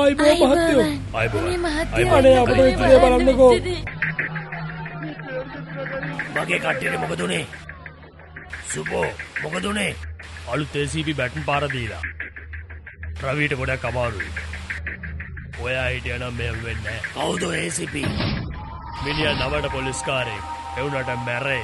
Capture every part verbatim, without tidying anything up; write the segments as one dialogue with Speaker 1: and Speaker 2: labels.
Speaker 1: ආයිබෝ මහත්තයෝ.
Speaker 2: ආයිබෝ.
Speaker 1: අනේ අපිට ඉතින් බලන්නකෝ.
Speaker 2: මගේ කට්ටියට මොකද උනේ? සුබෝ මොකද උනේ? අලුත් A C P බැටන් පාර දීලා. රවිට ගොඩක් අමාරුයි. ඔයා හිටියා නම් මෙහෙම වෙන්නේ නැහැ. කවුද A C P? මිනිහා නවඩ පොලිස්කාරයෙක්. ඒ උනට මැරේ.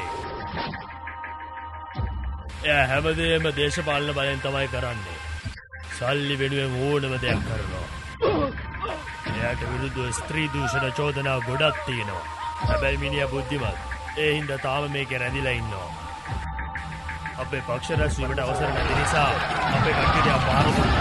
Speaker 2: එයා හැමදේම දේශපාලන බලෙන් තමයි කරන්නේ. සල්ලි වෙනුවෙන් ඕනම දෙයක් කරනවා. එයාට විරුද්ධව ස්ත්‍රී දූෂණ චෝදනා ගොඩක් තියෙනවා. හැබැයි මිනිහා බුද්ධිමත්. ඒ හින්දා තාම මේකේ රැඳිලා ඉන්නවා. අපේ පක්ෂ රැස්වීමට අවසර නැති නිසා අපේ කට්ටියට පාර දුන්නා.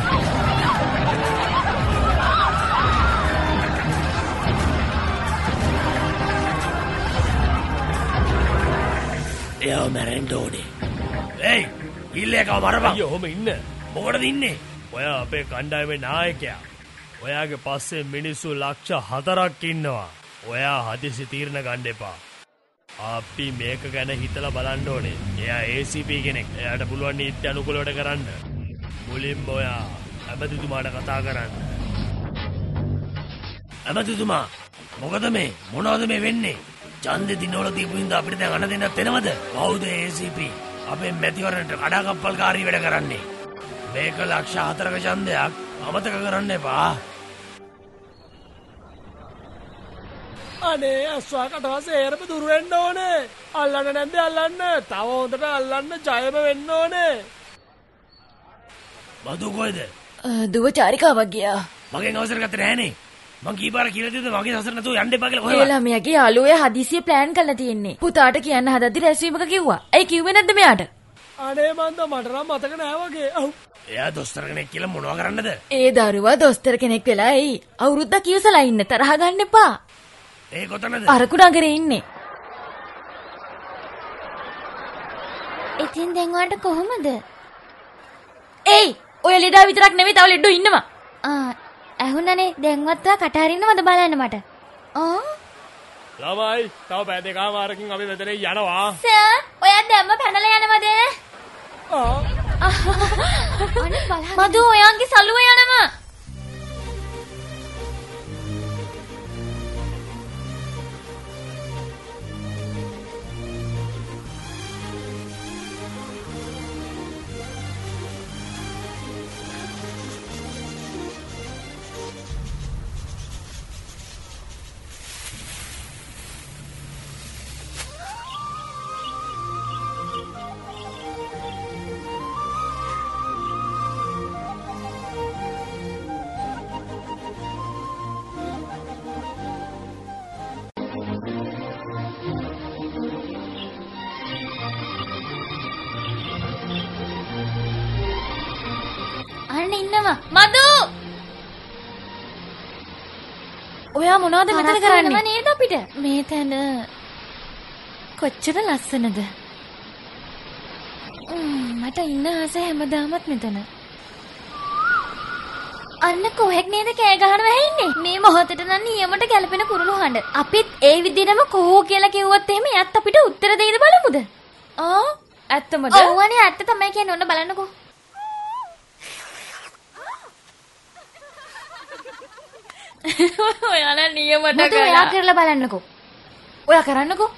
Speaker 2: එයා මැරෙන්න ඕනේ. ඒයි ඉල්ලේකව මරපන්. අයියෝ ඔහොම ඉන්න. මොකටද ඉන්නේ? ඔයා අපේ කණ්ඩායමේ නායකයා. ඔයාගේ පස්සේ මිනිස්සු ලක්ෂ හතරක් ඉන්නවා. ඔයා හදිසි තීරණ ගන්න එපා. අපි මේක ගැන හිතලා බලන්න ඕනේ. එයා A C P කෙනෙක්. එයාට පුළුවන් නීති අනුකූලවට කරන්න. මුලින්ම ඔයා ඇමතිතුමාට කතා කරන්න. ඇමතිතුමා මොකද මේ? මොනවද මේ වෙන්නේ? ඡන්දෙ දිනවල දීපු හින්දා අපිට දැන් අණ දෙන්නත් වෙනවද? කවුද A C P? අපේ මැතිවරණට කඩාකප්පල්කාරී වැඩ කරන්නේ. මේක ලක්ෂ හතරක ඡන්දයක් අමතක කරන්න එපා.
Speaker 1: අනේ අස්වා කටවසේ එරප දුර වෙන්න ඕනේ. අල්ලන්න නැද්ද අල්ලන්න. තව හොඳට අල්ලන්න ජයම වෙන්න ඕනේ.
Speaker 2: බදු කොයිද?
Speaker 3: දුව චාරිකාවක් ගියා.
Speaker 2: මගෙන් අවසර ගත්තේ නැහනේ. මං කීපාර කියලා දෙද්ද මගේ සසර නැතුව යන්න එපා කියලා කොහෙවත්.
Speaker 3: ඒ ළමයාගේ යාළුවෝ හදිසියෙ ප්ලෑන් කරලා තියෙන්නේ. පුතාට කියන්න හදද්දි රැස්වීමක කිව්වා. ඇයි කිව්වේ නැද්ද මෙයාට?
Speaker 1: අනේ මන්ද මට නම් මතක නෑ වගේ. ඔව්.
Speaker 2: එයා දොස්තර කෙනෙක් කියලා මොනවා කරන්නද?
Speaker 3: ඒ දරුවා දොස්තර කෙනෙක් වෙලා එයි. අවුරුද්දක් ඉවසලා ඉන්න තරහ ගන්න එපා.
Speaker 2: ඒ කොතනද?
Speaker 3: අරකු නගරේ ඉන්නේ.
Speaker 4: ඉතින් දැන් ඔයාලට කොහොමද?
Speaker 3: ඒයි ඔය ලෙඩා විතරක් නෙවෙයි තව ලෙඩෝ ඉන්නවා.
Speaker 4: ආ ඇහුණනේ දැන්වත් ඔයා කට අරින්නවද බලන්න මට. ආ
Speaker 1: ළමයි තව පැය දෙකමාරකින් අපි මෙතන යනවා.
Speaker 4: සර් ඔයා දැම්ම පැනලා යනවද?
Speaker 1: ආ
Speaker 4: අනේ බලන්න.
Speaker 3: මදු ඔයාගේ සලුව යනවා. මදු ඔයා මොනවද මෙතන කරන්නේ
Speaker 4: නේද අපිට?
Speaker 3: මේ තැන කොච්චර ලස්සනද? මට ඉන්න ආස හැමදාමත් මෙතන.
Speaker 4: අන්න කොහෙක් නේද කෑ ගහනවා ඇහින්නේ?
Speaker 3: මේ මොහොතේ නම් නියමට ගැලපෙන කුරුළු හඬ. අපිත් ඒ විදිහටම කෝ කියලා කිව්වොත් එහෙම එයත් අපිට උත්තර දෙයිද බලමුද? ආ ඇත්තමද?
Speaker 4: ඔව්වනේ ඇත්ත තමයි කියන්නේ. ඔන්න බලන්නකෝ.
Speaker 3: ඔයාලා නියමට
Speaker 4: කරා.
Speaker 3: මට ඔයා කරලා බලන්නකෝ. ඔයා කරන්නකෝ.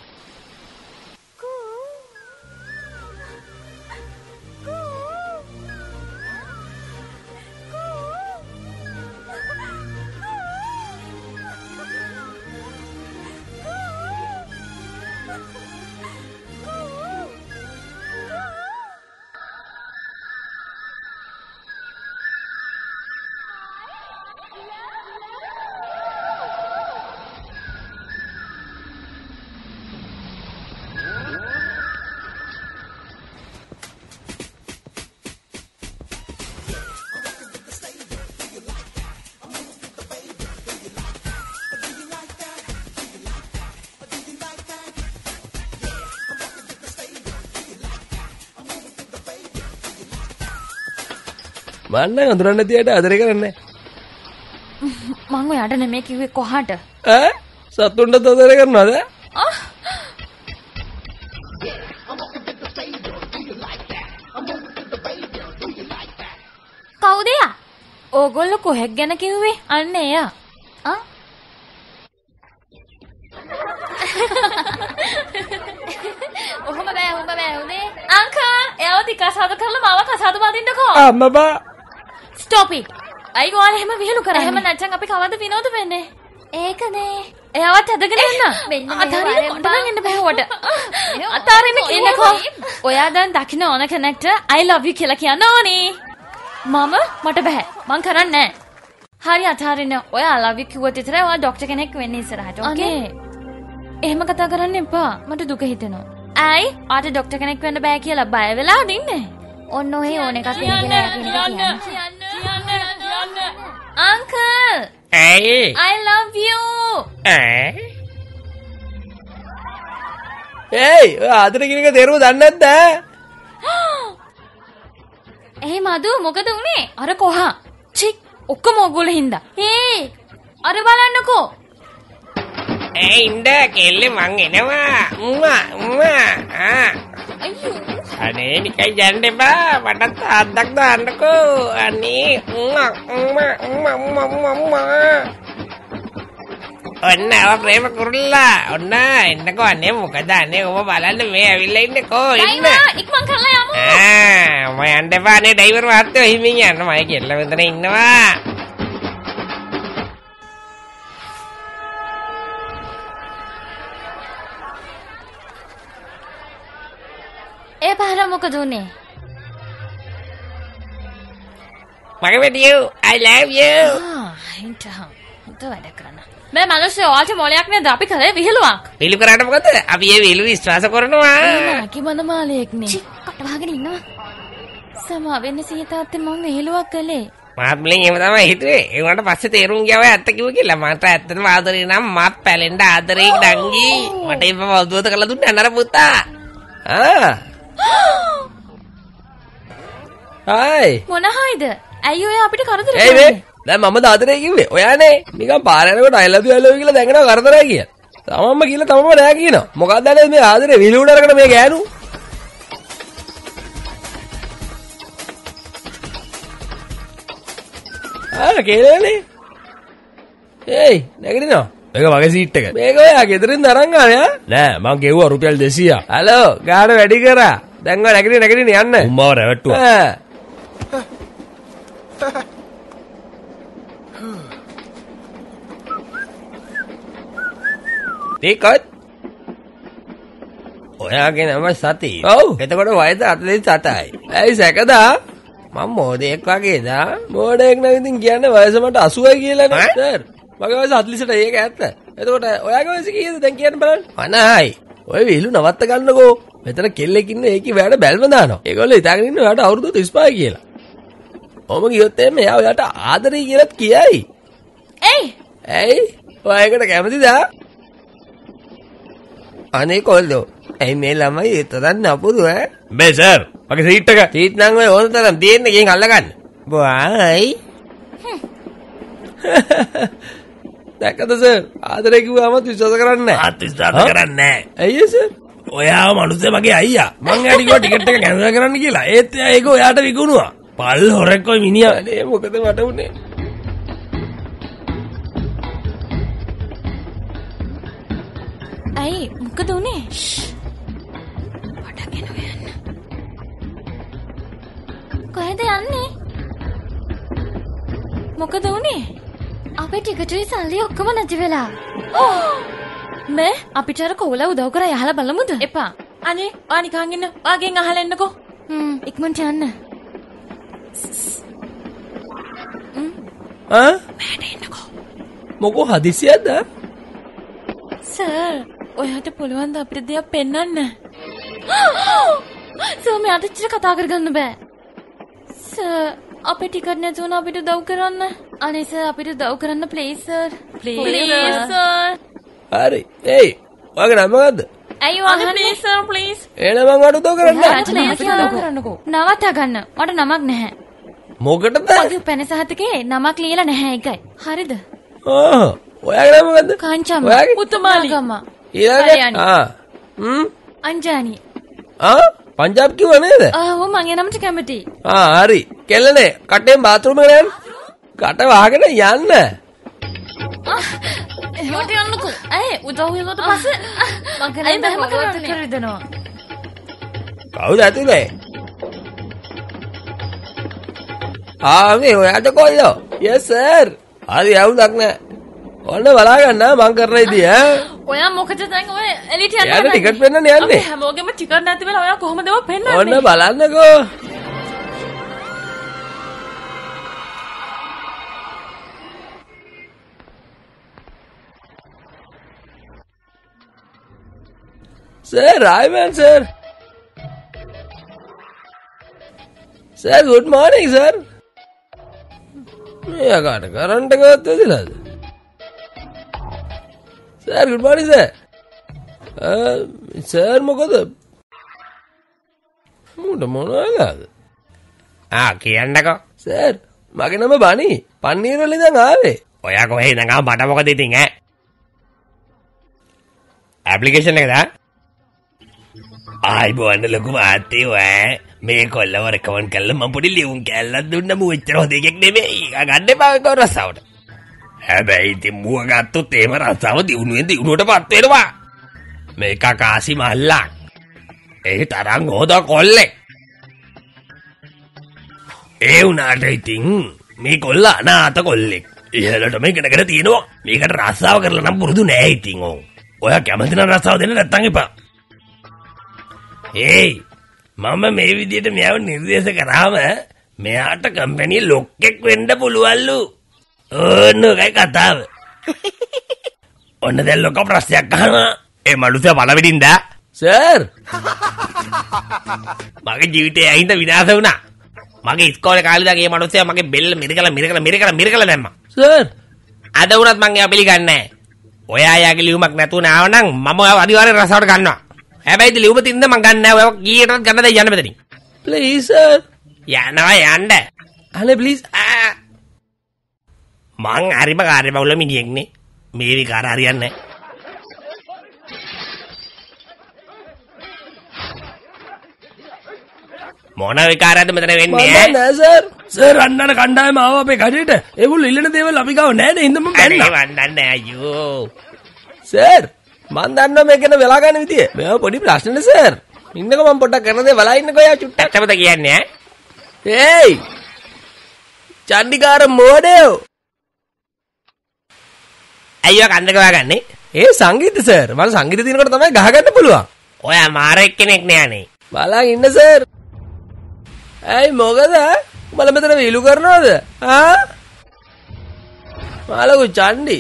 Speaker 5: මන්න අඳුරන්න තියට ආදරේ කරන්නේ.
Speaker 3: මං ඔයාට නෙමෙයි කිව්වේ කොහාට?
Speaker 5: ඈ සතුන්ට ආදරේ කරනවද?
Speaker 3: කවුද යා? ඕගොල්ලෝ කොහෙක් ගැන කිව්වේ? අන්න එයා. ආ? ඔහොම බෑ ඔහොම බෑ උනේ. අංකල්, එයාව ටික කසාද කරලා මාව කසාද බඳින්නකෝ.
Speaker 5: අම්මා
Speaker 3: ස්ටොප් ඉට්. අයිගෝ ආල එහෙම විහිළු කරන්නේ. එහෙම නැත්නම් අපි කවද විනෝද වෙන්නේ? ඒකනේ. එයාවත් ඇදගෙන එන්න. අතාරින්න කොට නම් එන්න බෑ වට. අතාරින්න එන්නකෝ. ඔයා දැන් දකින්න ඕන කෙනෙක්ට I love you කියලා කියන්න ඕනේ. මම මට බෑ. මං කරන්නේ නෑ. හරි අතාරින්න. ඔයා I love you කිව්වොත් විතරයි ඔයා ડોක්ටර් කෙනෙක් වෙන්නේ ඉස්සරහට. ඕකේ? එහෙම කතා කරන්න එපා. මට දුක හිතෙනවා. ඇයි? ආට ડોක්ටර් කෙනෙක් වෙන්න බෑ කියලා බය වෙලාද ඉන්නේ?
Speaker 4: ඔන්න ඔහේ ඕන එකක් වෙන කියලා
Speaker 3: අංකල්
Speaker 2: ඇයි
Speaker 3: I love you
Speaker 2: ඈ
Speaker 5: ඒයි ඔය ආදර කියන එක තේරුම දන්නේ නැද්ද?
Speaker 3: ඒ මදු මොකද උනේ? අර කොහා චි ඔක්කොම ඕගොල්ලෝ හින්දා. හේ අර බලන්නකෝ.
Speaker 2: ඒ ඉන්න කෙල්ලේ මං එනවා උම්මා උම්මා ආ
Speaker 3: අයියෝ
Speaker 2: අනේ නිකන් යන්න එපා මටත් අද්දක් දාන්නකෝ අනේ උම්මා උම්මා උම්මා උම්මා උම්මා ඔන්න ආව ප්‍රේම කුරුල්ලා ඔන්න එන්නකෝ අනේ මොකද අනේ ඔබ බලන්න මේ ඇවිල්ලා ඉන්නකෝ ඉන්න
Speaker 3: ඉක්මන් කරලා යමු.
Speaker 2: ආ මම යන්න එපා නේ ඩ්‍රයිවර් මහත්තයෝ හිමින් යන්න මම කෙල්ල මෙතන ඉන්නවා.
Speaker 3: ඒ පාර මොකද උනේ?
Speaker 2: මගේ වැඩියෝ I love you.
Speaker 3: ආ හින්ට හොඳ වැඩ කරන. මේ මිනිස්සු ඔයාලට මොලයක් නේද අපි කරේ විහිළුවක්.
Speaker 2: විහිළු කරාට මොකද? අපි ඒ විහිළු විශ්වාස කරනවා.
Speaker 3: නාකි මන මාලයක් නේ.
Speaker 4: චි කට වහගෙන ඉන්නවා.
Speaker 3: සමා වෙන්නේ සීතාත්තේ මම විහිළුවක් කළේ.
Speaker 2: මාත් මුලින් එහෙම තමයි හිතුවේ. ඒ වුණාට පස්සේ තේරුම් ගියා ඔය ඇත්ත කිව්ව කියලා. මට ඇත්තටම ආදරේ නම් මාත් පැලෙන්න ආදරේ ඩංගි. මට ඒක වදුවත කරලා දුන්නේ අනර පුතා. ආ
Speaker 5: හායි
Speaker 3: මොන හයිද? ඇයි ඔය අපිට කරදර
Speaker 5: ඒයි මේ දැන් මම ආදරේ කිව්වේ ඔයානේ නිකන් පාර යනකොට I love you I love you කියලා දැඟනවා කරදරයි කියලා. තමන්ම කියලා තමන්ම නෑ කියනවා. මොකක්ද දැන් මේ ආදරේ විලුණ අරගෙන මේ ගෑනු ආ කේලනේ ඒයි නැගිටිනවා මේක මගේ සීට් එක මේක ඔයා ගෙදරින් අරන් ආවේ නෑ මං ගෙව්වා රුපියල් දෙසීයක් හලෝ ගාඩ වැඩි කරා දැන් ඔය නැගිටින නැගිටින යන්න උම්මව රැවට්ටුවා ඒකත් ඔයාගේ නම සති ඔව් එතකොට වයස අතලිස් අටයි ඇයි සැකදා මම මොඩෙක් වගේද මොඩෙක් නම් ඉතින් කියන්නේ වයස මට අසූවයි කියලානේ සර් මගේ වයස අතලිස් අටයි ඒක ඇත්ත එතකොට ඔයාගේ වයස කීයද දැන් කියන්න බලන්න අනහයි ඔය විහිළු නවත්ත ගන්නකෝ මෙතන කෙල්ලෙක් ඉන්න ඒකේ වැඩ බැල්ම දානවා ඒගොල්ලෝ හිතාගෙන ඉන්න ඔයාට අවුරුදු තිස් පහයි කියලා ඔම ගියොත් එමේ එයා ඔයාට ආදරේ කියලාත් කියයි
Speaker 3: එයි
Speaker 5: ඇයි ඔයාකට කැමතිද අනේ කොල්ලෝ ඇයි මේ ළමයි ඒ තරම් නපුරු ඈ මේ සර් මගේ සීට් එක සීට් නම් ඔය ඕන තරම් දෙන්න ගෙන් අල්ල ගන්න බොයි දැක්කද සර් ආදරේ කිව්වම විශ්වාස කරන්නේ නැහැ ආත් විශ්වාස කරන්නේ නැහැ ඇයි සර් ඔයාව මනුස්සය මගේ අයියා මං එයාට කිව්වා ටිකට් එක කැන්සල් කරන්න කියලා ඒත් එයා ඒක ඔයාට විකුණුවා පල් හොරෙක් ඔය මිනිහා අනේ මොකද මට උනේ
Speaker 3: ඇයි මොකද උනේ? පටගෙන යන්න. කොහෙද යන්නේ? මොකද උනේ?
Speaker 4: අපේ ටිකටුයි සල්ලි ඔක්කොම නැති වෙලා.
Speaker 3: මේ අපිට අර කොවලා උදව් කරා යහලා බලමුද? එපා. අනේ ආ නිකන් ඉන්න. ආගෙන් අහලා එන්නකෝ.
Speaker 4: හ්ම් ඉක්මනට යන්න.
Speaker 5: ආ
Speaker 3: මෑට එන්නකෝ.
Speaker 5: මොකෝ හදිසියක්ද?
Speaker 3: සර් ඔයාට පුළුවන් ද අපිට දෙයක් පෙන්වන්න? සර් මෙයාට ඉච්චර කතා කරගන්න බෑ. සර් අපේ ටිකට් නැතුණ අපිට උදව් කරන්න. අනේ සර් අපිට උදව් කරන්න ප්ලීස් සර්. Please sir.
Speaker 5: හරි. ඒයි ඔයාගේ නම මොකද්ද?
Speaker 3: ඇයි ඔයාගේ ප්ලීස් සර් ප්ලීස්.
Speaker 5: එහෙනම් මං අඩු උදව් කරන්න.
Speaker 3: කරන්නකෝ. නවත්ත ගන්න. මට නමක් නැහැ.
Speaker 5: මොකටද?
Speaker 3: මගේ පැනසහතකේ නමක් ලියලා නැහැ ඒකයි. හරිද?
Speaker 5: ආ ඔයාගේ නම මොකද්ද?
Speaker 3: කාංචම්ම.
Speaker 5: ඔයාගේ?
Speaker 3: උතුමාලි.
Speaker 5: ඊළඟ ආ හ්ම්
Speaker 3: අංජානි.
Speaker 5: ආ පංජාබ් කිව්ව නේද?
Speaker 3: ආ ඔව් මං එනම්ට කැමතියි.
Speaker 5: ආ හරි. කෙල්ලනේ කට්ටෙන් බාත් รู ම් එකට යන්න. කට වහගෙන යන්න.
Speaker 3: එහෙමට යන්නකෝ. ඇයි උදව් වෙනකොට පස්සේ මම කරන්නේ මෙහෙම කරන්නේ.
Speaker 5: කවුද ඇතුලේ? ආ මේ ඔයාට කොල්ලෝ. yes sir. හරි යවුලක් නෑ. ඔන්න බලා ගන්න මං කරන ඉදී ඈ.
Speaker 3: ඔයා මොකද දැන් ඔය එලිට යන්නේ?
Speaker 5: යන්න ටිකට් පෙන්නන්න යන්නේ.
Speaker 3: අපි හැමෝගෙම ටිකට් නැති වෙලා ඔයා කොහොමද ඒවා පෙන්නන්නේ?
Speaker 5: ඔන්න බලන්නකෝ. Sir, Ivan sir. Sir, good morning sir. මෙයාට කරන්ට් එක ගත්තද නේද? Sir, good morning sir. Uh, sir මොකද? මුඩ මොනවාද?
Speaker 2: ආ කියන්නකෝ.
Speaker 5: Sir, මගේ නම බනි. පන්නීර වල ඉඳන් ආවේ.
Speaker 2: ඔයා කොහේ ඉඳන් ආව මට මොකද ඉතින් ඈ? ඇප්ලිකේෂන් එකද? ආයි බොන්න ලොකු මාත්තේ ඔය මේ කොල්ලව රෙකමන්ඩ් කළා මම පොඩි ලියුම් කැල්ලක් දුන්නා මු එච්චර හොඳ එකෙක් නෙමෙයි ගන්න එපා කව රසාවට හැබැයි ඉතින් මුව ගත්තොත් එහෙම රසාව දිනුවෙන් දිනුවටපත් වෙනවා මේක කාසි මල්ලක් ඒ තරම් හොඳ කොල්ලෙක් ඒ උනාට ඉතින් මේ කොල්ල අනාථ කොල්ලෙක් ඉහළටම ඉගෙනගෙන තියෙනවා මේකට රසාව කරලා නම් පුරුදු නෑ ඉතින් ඔව් ඔයා කැමති නම් රසාව දෙන්න නැත්තම් එපා ඒයි මම මේ විදියට මෙයාව නිර්දේශ කරාම මෙයාට කම්පැනි ලොක්ෙක් වෙන්න පුළුවන්ලු. ඕන ඔකයි කතාව. ඔන්න දැන් ලොක ප්‍රශ්නයක් අහනවා. ඒ මනුස්සයා පළවෙනින්ද?
Speaker 5: සර්.
Speaker 2: මගේ ජීවිතේ ඇහිඳ විනාශ වුණා. මගේ ඉස්කෝලේ කාලේ ඉඳන් මේ මනුස්සයා මගේ බෙල්ල මිරිකලා මිරිකලා මිරිකලා මිරිකලා දැම්මා.
Speaker 5: සර්.
Speaker 2: අද වුණත් මං එයා පිළිගන්නේ නැහැ. ඔයා යාගේ ලියුමක් නැතුව නාවනම් මම ඔයාව අනිවාර්යෙන් රසාවට ගන්නවා. හැබැයි ලියුම තින්ද මං ගන්න නෑ ඔය කීයටවත් ගන්න දෙයි යන්න මෙතනින්
Speaker 5: ප්ලීස් සර්
Speaker 2: යනවා යන්න
Speaker 5: අනේ ප්ලීස්
Speaker 2: මං හරිම කාර්යබහුල මිනිහෙක්නේ මේ විකාර හරියන්නේ නෑ මොන විකාරයක්ද මෙතන වෙන්නේ
Speaker 5: ඈ නෑ සර්
Speaker 1: සර් අන්නන කණ්ඩායම ආව අපේ කඩේට ඒගොල්ලෝ ඉල්ලන දේවල් අපි ගාව නෑ නේ හින්දා මම
Speaker 2: බැන්නා වන්දන්නේ අයියෝ
Speaker 5: සර් මන් දන්නවා මේක ගැන වෙලා ගන්න විදිය. මේව පොඩි ප්‍රශ්නනේ සර්. ඉන්නකෝ මම පොඩ්ඩක් කරන දේ බලා ඉන්නකෝ යා චුට්ටක්.
Speaker 2: ඇත්තමද කියන්නේ ඈ?
Speaker 5: ඒයි. චණ්ඩිකාර මොඩේ.
Speaker 2: අයියෝ කන්දක වගන්නේ?
Speaker 5: ඒ සංගීත සර්. මම සංගීත දිනකට තමයි ගහගන්න පුළුවන්.
Speaker 2: ඔයා මාරෙක් කෙනෙක් නේ අනේ.
Speaker 5: බලන් ඉන්න සර්. ඇයි මොකද? උඹලා මෙතන වීලු කරනවද? ආ? මාළු චණ්ඩි.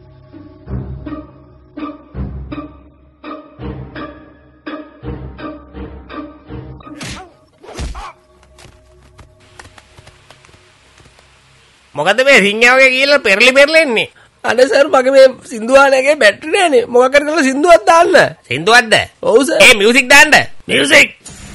Speaker 2: මොකද මේ සිංහාවගේ කියලා පෙරලි පෙරලෙන්නේ
Speaker 5: අනේ සර් මගේ මේ සින්දුවාලේගේ බැටරි නෑනේ මොකක් හරි කරලා සින්දුවක් දාන්න
Speaker 2: සින්දුවක්ද
Speaker 5: ඔව් සර්
Speaker 2: ඒ මියුසික් දාන්න මියුසික්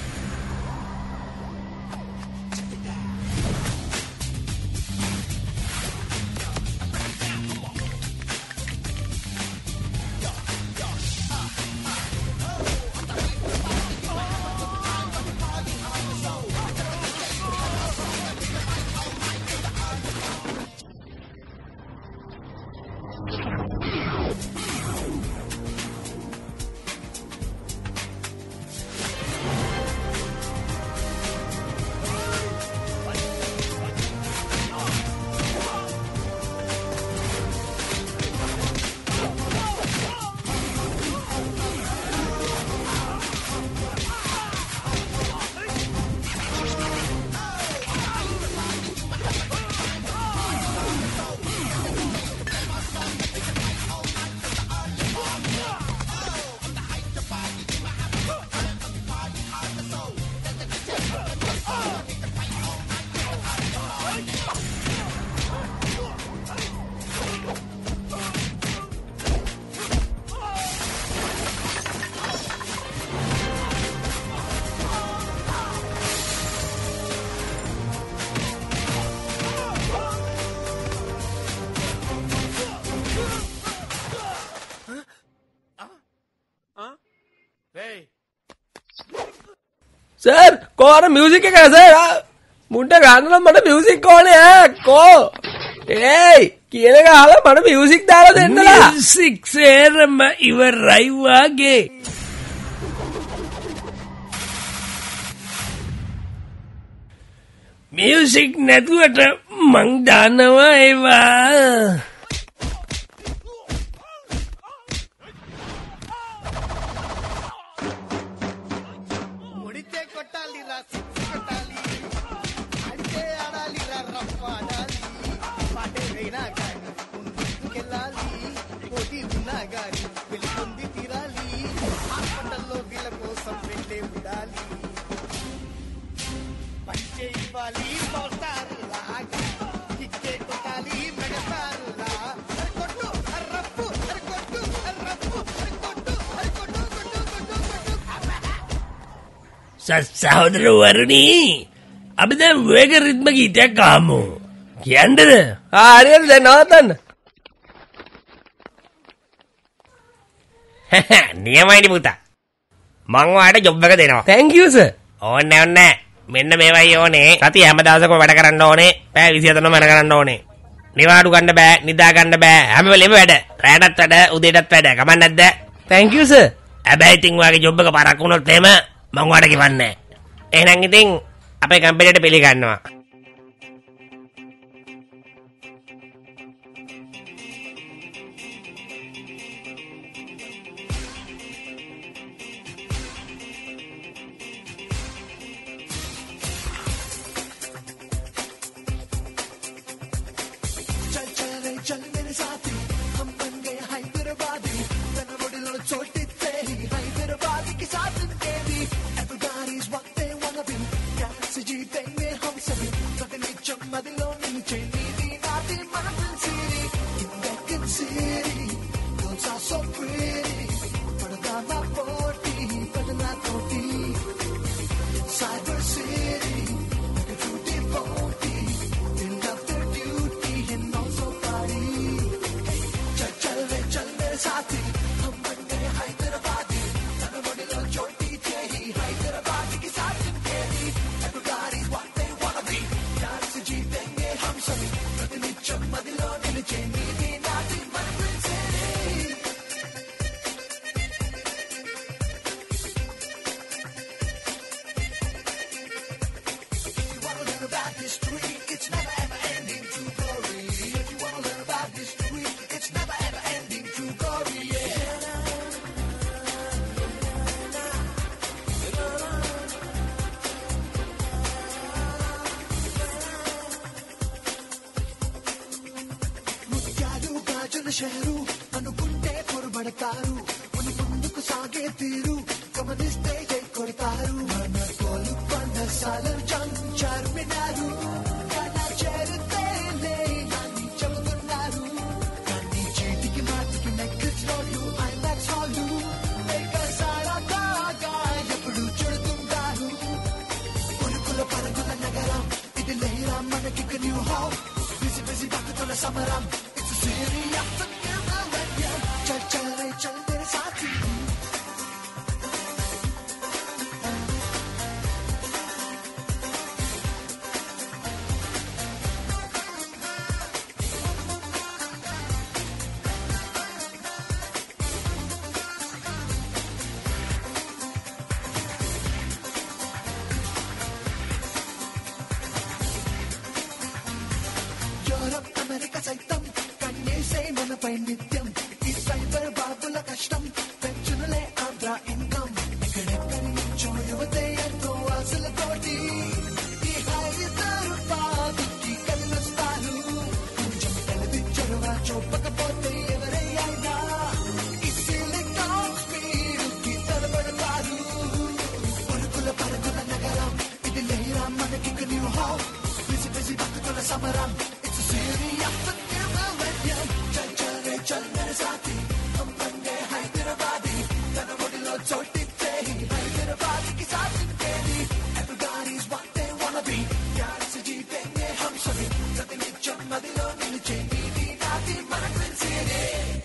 Speaker 5: සර් කෝ අර මියුසික් එක සර් මුන්ට ගන්න නම් මට මියුසික් ඕනේ ඈ කෝ ඒයි කියන එක අහලා මට මියුසික් දාලා දෙන්නලා.
Speaker 2: මියුසික් සේරම ඉවරයි වාගේ. මියුසික් නැතුවට මං දානවා ඒවා. සහෝදර වරුණී අපි දැන් වේග රිද්ම ගීතයක් අහමු. කියන්නද?
Speaker 5: ආ හරියට දැන් නවත්තන්න.
Speaker 2: නියමයිනි පුතා. මං ඔයාලට ජොබ් එක දෙනවා.
Speaker 5: thank you sir.
Speaker 2: ඕනේ ඕනේ. මෙන්න මේවයි ඕනේ. සතිය හැම දවසකම වැඩ කරන්න ඕනේ. පැය විසිහතරම වැඩ කරන්න ඕනේ. නිවාඩු ගන්න බෑ, නිදා ගන්න බෑ. හැම වෙලෙම වැඩ. රැයටත් වැඩ, උදේටත් වැඩ. කමක් නැද්ද?
Speaker 5: thank you sir.
Speaker 2: හැබැයි ඉතින් ඔයාගේ ජොබ් එක පරක් වුණොත් එහෙම මං ඔයාලට කිවන්නේ. එහෙනම් ඉතින් අපේ කම්පැනිට පිළිගන්නවා.
Speaker 6: షేరు అనుకుంటే పొరబడతారు ముని ముందుకు సాగే తీరు గమనిస్తే జై కొడతారు మన కోలు పండ సాలర్ జంచారు వినారు కన్నా చేరితే లే అని చెబుతున్నారు కానీ చేతికి మాటికి నెక్లెస్ లోళ్ళు ఐమాక్స్ హాళ్ళు లేక సారా దాగా ఎప్పుడు చుడుతుంటారు ఉరుకుల పరుగుల నగరం ఇది లేరా మనకి న్యూ హాల్ బిజీ బిజీ భక్తుల సమరం serious चल चल रे चल मेरे साथी यूरोप अमेरिका सहितम మనపై నిత్యం ఈ సైబర్ బాబుల కష్టం పెంచునులే ఆంధ్ర ఇన్కమ్ ఎక్కడెక్కడి నుంచో యువతే ఎంతో ఆశలతోటి ఈ హైదరాబాద్కి కళ్ళొస్తారు కొంచెం తెలివిచ్చరుగా చూపకపోతే ఎవరైనా ఈ సిలికాన్ స్పీడ్కి తడబడతారు ఉరుకుల పరుగుల నగరం ఇది లేరా మనకి న్యూ హౌస్ బిజీ బిజీ భక్తుల సమరం ఇట్స్ సీరియస్ चल मेरे साथी हम बन गए हैदराबादी तन मुड़लो चोटिते हैदराबादी की साथ तेरी everybody's what they wanna be प्यार से जीतेंगे हम सभी प्रतिनित्यम मदिलो निलचे नीति नाती मनक विंसीरे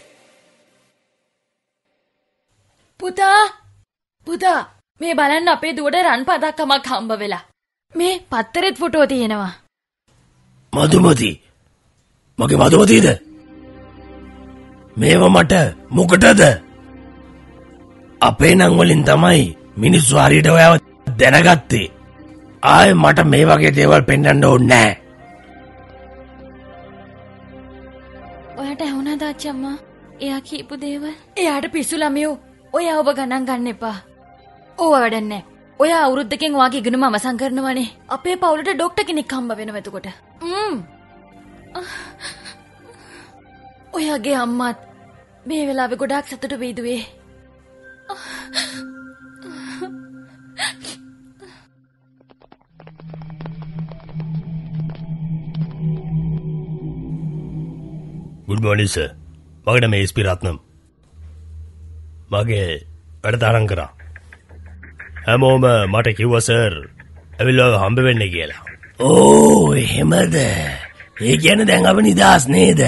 Speaker 3: පුතා පුතා මේ බලන්න අපේ දුවට රන් පදක්කමක් හම්බ වෙලා මේ පත්තරෙත් ෆොටෝ තියෙනවා
Speaker 2: මදුමති මගේ වදවතීද? මේව මට මොකටද? අපේ නම් වලින් තමයි මිනිස්සු හරියට ඔයාව දැනගත්තේ. ආයේ මට මේ වගේ දේවල් පෙන්වන්න ඕනේ නැහැ.
Speaker 3: ඔයාට ඇහුණාද ආච්චි අම්මා? එයා කියපු දේවල්? එයාට පිස්සු ළමයෝ. ඔයා ඔබ ගණන් ගන්න එපා. ඕවා වැඩක් නැහැ. ඔයා අවුරුද්දකින් ඔයාගේ ඉගෙනුම අවසන් කරනවනේ. අපේ පවුලට ડોක්ටර් කෙනෙක් හම්බ වෙනවා එතකොට. ම්ම්. ඔයාගේ අම්මාත් මේ වෙලාවේ ගොඩාක් සතුටු වෙයිදුවේ.
Speaker 2: Good morning sir. මගේ නම එස් පී රත්නම්. මගේ වැඩතරම් කරා. හැමෝම මට කිව්වා සර් ඇවිල්ලා හම්බ වෙන්න කියලා. ඕ එහෙමද? ඒ කියන්නේ දැන් අප නිදාස් නේද?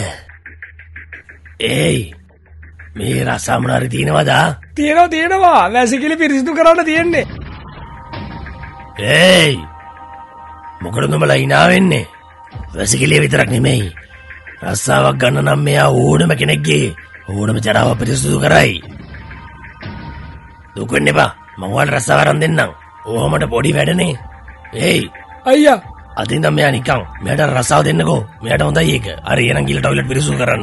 Speaker 2: ඒයි මේ රසාමනාරි තියෙනවද?
Speaker 1: තියෙනවා තියෙනවා. වැසිකිලි පිරිසිදු කරන්න තියෙන්නේ.
Speaker 2: ඒයි මොකටද උඹලා hina වෙන්නේ? වැසිකිලිය විතරක් නෙමෙයි. රස්සාවක් ගන්න නම් මෙයා ඕනම කෙනෙක්ගේ ඕනම ජරාව පිරිසිදු කරයි. දුක වෙන්න එපා. මම ඔයාලට රස්සාව අරන් දෙන්නම්. ඕවමට පොඩි වැඩනේ. ඒයි
Speaker 1: අයියා
Speaker 2: අදින් නම් මෙයා නිකන් මෙයාට රස්සාව දෙන්නකෝ. මෙයාට හොඳයි ඒක. හරි එහෙනම් ගිහලා ටොයිලට් පිරිසිදු කරන්න.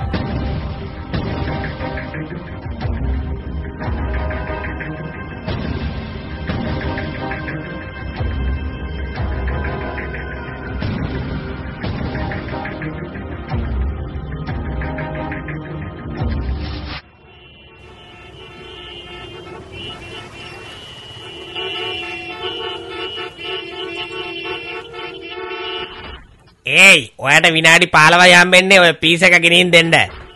Speaker 5: ඒයි ඔයාට විනාඩි පහළොවයි හම්බෙන්නේ ඔය පීස් එක ගෙනින් දෙන්න.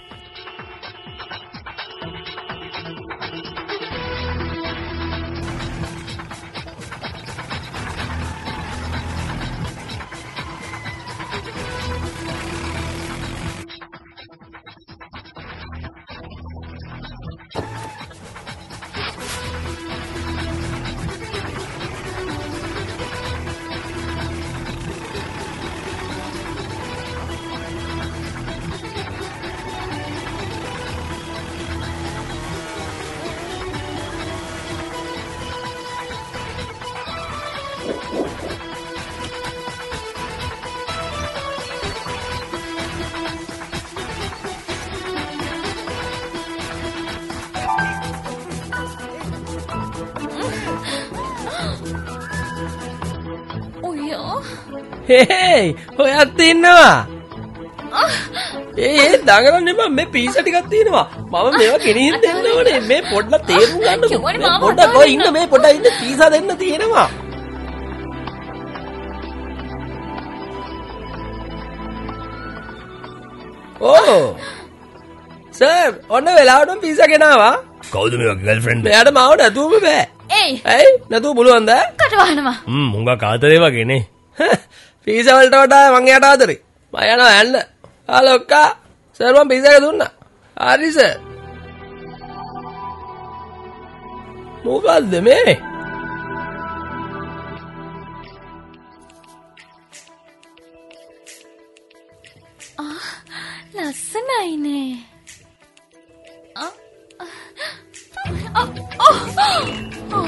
Speaker 5: හේයි ඔයත් ඉන්නවා. ඒ දඟලන්න එපා. මේ පීස ටිකක් තියෙනවා. මම මේවා ගෙනින් දෙන්න ඕනේ. මේ පොඩ්ඩක් තේරුම් ගන්න. පොඩ්ඩක් ඔය ඉන්න මේ පොඩ්ඩක් ඉන්න පීසා දෙන්න තියෙනවා. ඕ සර් ඔන්න වෙලාවටම පීසා ගෙනාවා.
Speaker 2: කවුද මේ ගර්ල්ෆ්‍රෙන්ඩ්?
Speaker 5: මෙයාට මාව නැතුවම බෑ.
Speaker 3: ඒයි
Speaker 5: ඇයි නැතුව පුළුවන්ද?
Speaker 3: කට වහනවා.
Speaker 2: හ්ම් මුංගා කාතරේ වගේනේ.
Speaker 5: පීසා වලට වඩා මං එයාට ආදරේ. මම යනවා යන්න. හලෝ අක්කා. සර් මම පීසා එක දුන්නා. හරි සර්. මොකද්ද මේ?
Speaker 3: ආ ලස්සනයිනේ. ආ ආ ආ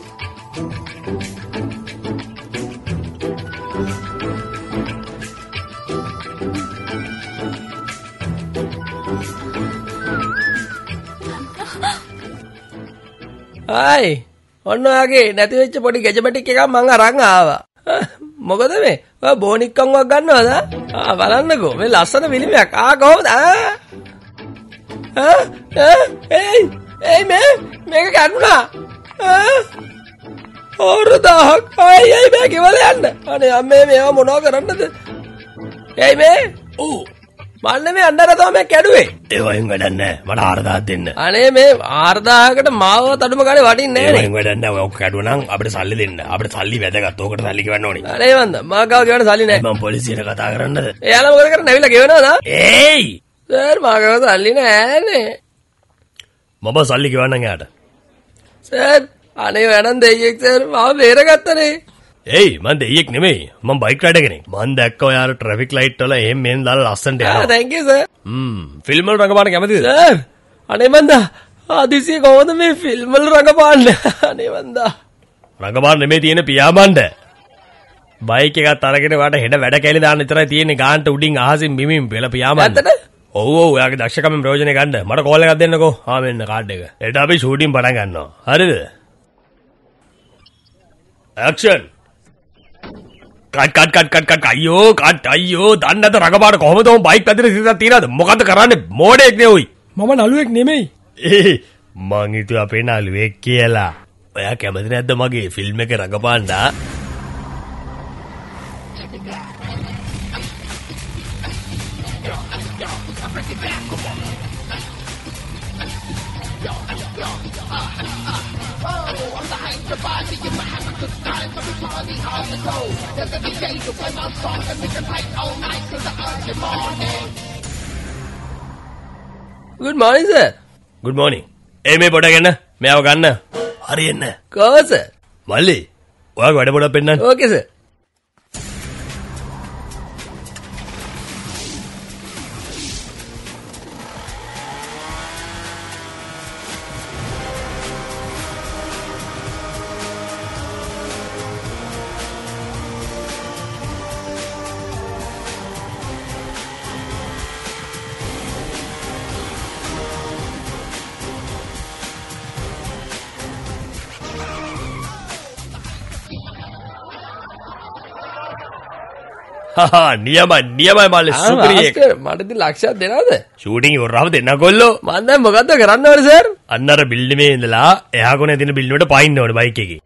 Speaker 5: හායි ඔන්න ඔයාගේ නැති වෙච්ච පොඩි ගැජබටික් එකක් මං අරන් ආවා. මොකද මේ? ඔය බෝනික්කම් වක් ගන්නවද? ආ බලන්නකෝ මේ ලස්සන පිළිමයක්. ආ කොහොමද? ආ ආ ඒයි ඒයි මේ මේක කන්නුනා. ආ ඕරදාක්. අය අය මේ ගෙවල යන්න. අනේ අම්මේ මේවා මොනව කරන්නද? ඒයි මේ
Speaker 2: ඕ
Speaker 5: මල්ල මේ අnder තමයි කැඩුවේ.
Speaker 2: ඒ වයින් වැඩක් නැහැ. මට ආරදාක් දෙන්න.
Speaker 5: අනේ මේ ආරදාහකට මාව තඩුම ගානේ වටින්නේ
Speaker 2: ඒ
Speaker 5: නැහැ
Speaker 2: වයින් වැඩක් නැහැ. ඔය කැඩුවා නම් අපිට සල්ලි දෙන්න. අපිට සල්ලි වැදගත්. ඕකට සල්ලි ගෙවන්න ඕනේ.
Speaker 5: නේ. අනේ වන්ද මා ගාව ගෙවන්න සල්ලි නැහැ.
Speaker 2: මම පොලිසියට කතා කරන්නද?
Speaker 5: එයාලා මොකද කරන්නේ? ඇවිල්ලා ගෙවනවද?
Speaker 2: ඒයි
Speaker 5: සර් මා ගාව සල්ලි නැහැනේ.
Speaker 2: මම සල්ලි ගෙවන්නම් එයාට.
Speaker 5: සර් අනේ වැඩන් දෙයියෙක් සර් මාව බේරගත්තනේ.
Speaker 2: ඒයි මං දෙයියෙක් නෙමෙයි. මං බයික් රයිඩර් කෙනෙක්. මං දැක්ක ඔයාලා ට්‍රැෆික් ලයිට් වල එහෙම මෙන් දාලා ලස්සනට යනවා.
Speaker 5: ආ thank you sir.
Speaker 2: හ්ම් ෆිල්ම් වල රඟපාන්න කැමතිද?
Speaker 5: සර් අනේ මන්දා ආදිසිය කොහොමද මේ ෆිල්ම් වල රඟපාන්නේ? අනේ මන්දා
Speaker 2: රඟපාන්න නෙමෙයි තියෙන පියාඹන්න. බයික් එකත් අරගෙන වාට හෙඩ වැඩ කැලේ දාන්න විතරයි තියෙන්නේ. ගාන්ට උඩින් අහසින් බිමින් පෙළ පියාඹන්න.
Speaker 5: ඇත්තද?
Speaker 2: ඔව් ඔව් ඔයාගේ දක්ෂකමෙන් ප්‍රයෝජනෙ ගන්න. මට කෝල් එකක් දෙන්නකෝ. ආ මෙන්න කාඩ් එක. එතන අපි ෂූටින් පටන් ගන්නවා. හරිද? Action. Cut cut cut cut cut අයියෝ කට් අයියෝ දන්නේ නැත රඟපාන කොහොමද උන් බයික් පැත්තට සිතක් තියනද? මොකද්ද කරන්නේ? මෝඩෙක් නේ උයි.
Speaker 1: මම නළුවෙක් නෙමෙයි.
Speaker 2: ඒ මං හිතුවා අපේ නළුවෙක් කියලා. ඔයා කැමති නැද්ද මගේ ෆිල්ම් එකේ රඟපාන්න?
Speaker 5: good morning sir.
Speaker 2: good morning. ඒ මේ පොඩ ගන්න. මෙයාව ගන්න. හරියන්න.
Speaker 5: කොහොමද sir?
Speaker 2: මල්ලි. ඔයාගේ වැඩ පොඩක් පෙන්නන්න.
Speaker 5: okay sir.
Speaker 2: හා නියමයි නියමයි මල්ලි සුපිරියෙක්.
Speaker 5: මට ඉතින් ලක්ෂයක් දෙනවද?
Speaker 2: ෂූටින් ඉවරවම දෙන්න කොල්ලෝ.
Speaker 5: මම දැන් මොකද්ද කරන්න ඕනේ සර්?
Speaker 2: අන්න අර බිල්ඩිමේ ඉඳලා එහා කොනේ තියෙන බිල්ඩිමේට පයින්න ඕනේ බයික් එකේ.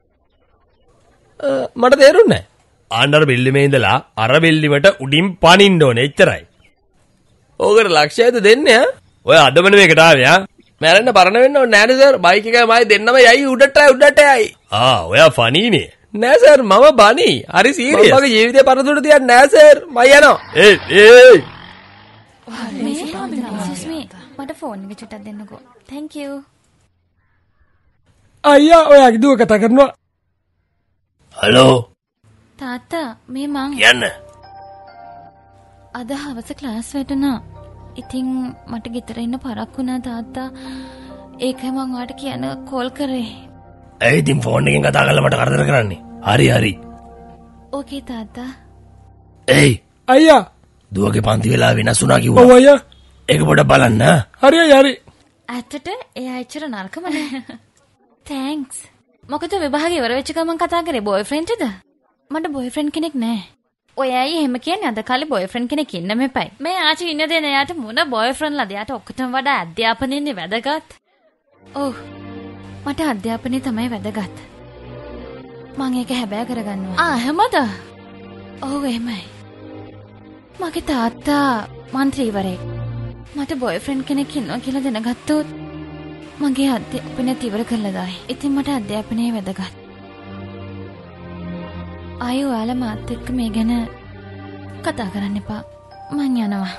Speaker 5: මට තේරුන්නේ නැහැ.
Speaker 2: අන්න අර බිල්ඩිමේ ඉඳලා අර බිල්ඩිමේට උඩින් පනින්න ඕනේ එච්චරයි.
Speaker 5: ඕකට ලක්ෂයද දෙන්නේ ඈ?
Speaker 2: ඔය අදම නෙවෙයි එකට ආවේ ආ.
Speaker 5: මැරෙන්න පරණ වෙන්න ඕනේ නෑනේ සර්. බයික් එකයි මයි දෙන්නම යයි උඩට උඩට යයි.
Speaker 2: ආ ඔයා ෆනීනේ.
Speaker 5: නෑ සර් මම බනි. හරි සීරියස්. මගේ ජීවිතේ පරදුරට තියන්නේ නෑ සර්. මම යනවා.
Speaker 2: ඒ ඒ
Speaker 4: excuse me. මට ෆෝන් එක චුට්ටක් දෙන්නකෝ. thank you.
Speaker 1: අයියා ඔයාගේ දුව කතා කරනවා.
Speaker 2: හලෝ
Speaker 4: තාත්තා මේ මං
Speaker 2: යන්න.
Speaker 4: අද හවස ක්ලාස් වැටුණා. ඉතින් මට ගෙදර ඉන්න පරක් වුණා තාත්තා. ඒකයි මං ඔයාලට කියන්න කෝල් කරේ.
Speaker 2: ඇයි ඉතින් ෆෝන් එකෙන් කතා කරලා මට කරදර කරන්නේ? හරි හරි.
Speaker 4: ඕකේ තාත්තා.
Speaker 2: ඒයි
Speaker 1: අයියා
Speaker 2: දුවගේ පන්ති වෙලා වෙනස් වුණා කිව්වා.
Speaker 1: ඔව් අයියා.
Speaker 2: ඒක පොඩ්ඩක් බලන්න.
Speaker 1: හරි අයියා හරි.
Speaker 4: ඇත්තට එයා එච්චර නරකම නෑ. තෑන්ක්ස්. මොකද විභාගේ ඉවර වෙච්ච ගමන් කතා කරේ බොයිෆ්‍රෙන්ඩ්ද? මට බොයිෆ්‍රෙන්ඩ් කෙනෙක් නෑ. ඔය ඇයි එහෙම කියන්නේ? අද කාලේ බොයිෆ්‍රෙන්ඩ් කෙනෙක් ඉන්න මෙපයි. මේ ආච්චි ඉන්න දෙන එයාට මොන බොයිෆ්‍රෙන්ඩ්ලාද? එයාට ඔක්කොටම වඩා අධ්‍යාපනයනේ වැදගත්. ඔව්. මට අධ්‍යාපනය තමයි වැදගත්. මං ඒක හැබෑ කරගන්නවා. ආ එහෙමද? ඔව් එහෙමයි. මගේ තාත්තා මන්ත්‍රීවරයෙක්. මට බොයිෆ්‍රෙන්ඩ් කෙනෙක් ඉන්නවා කියලා දැනගත්තොත් මගේ අධ්‍යාපනය ඉවර කරලා දායි. ඉතින් මට අධ්‍යාපනය වැදගත්. ආයෙ ඔයාලා මාත් එක්ක මේ ගැන කතා කරන්න එපා. මං යනවා.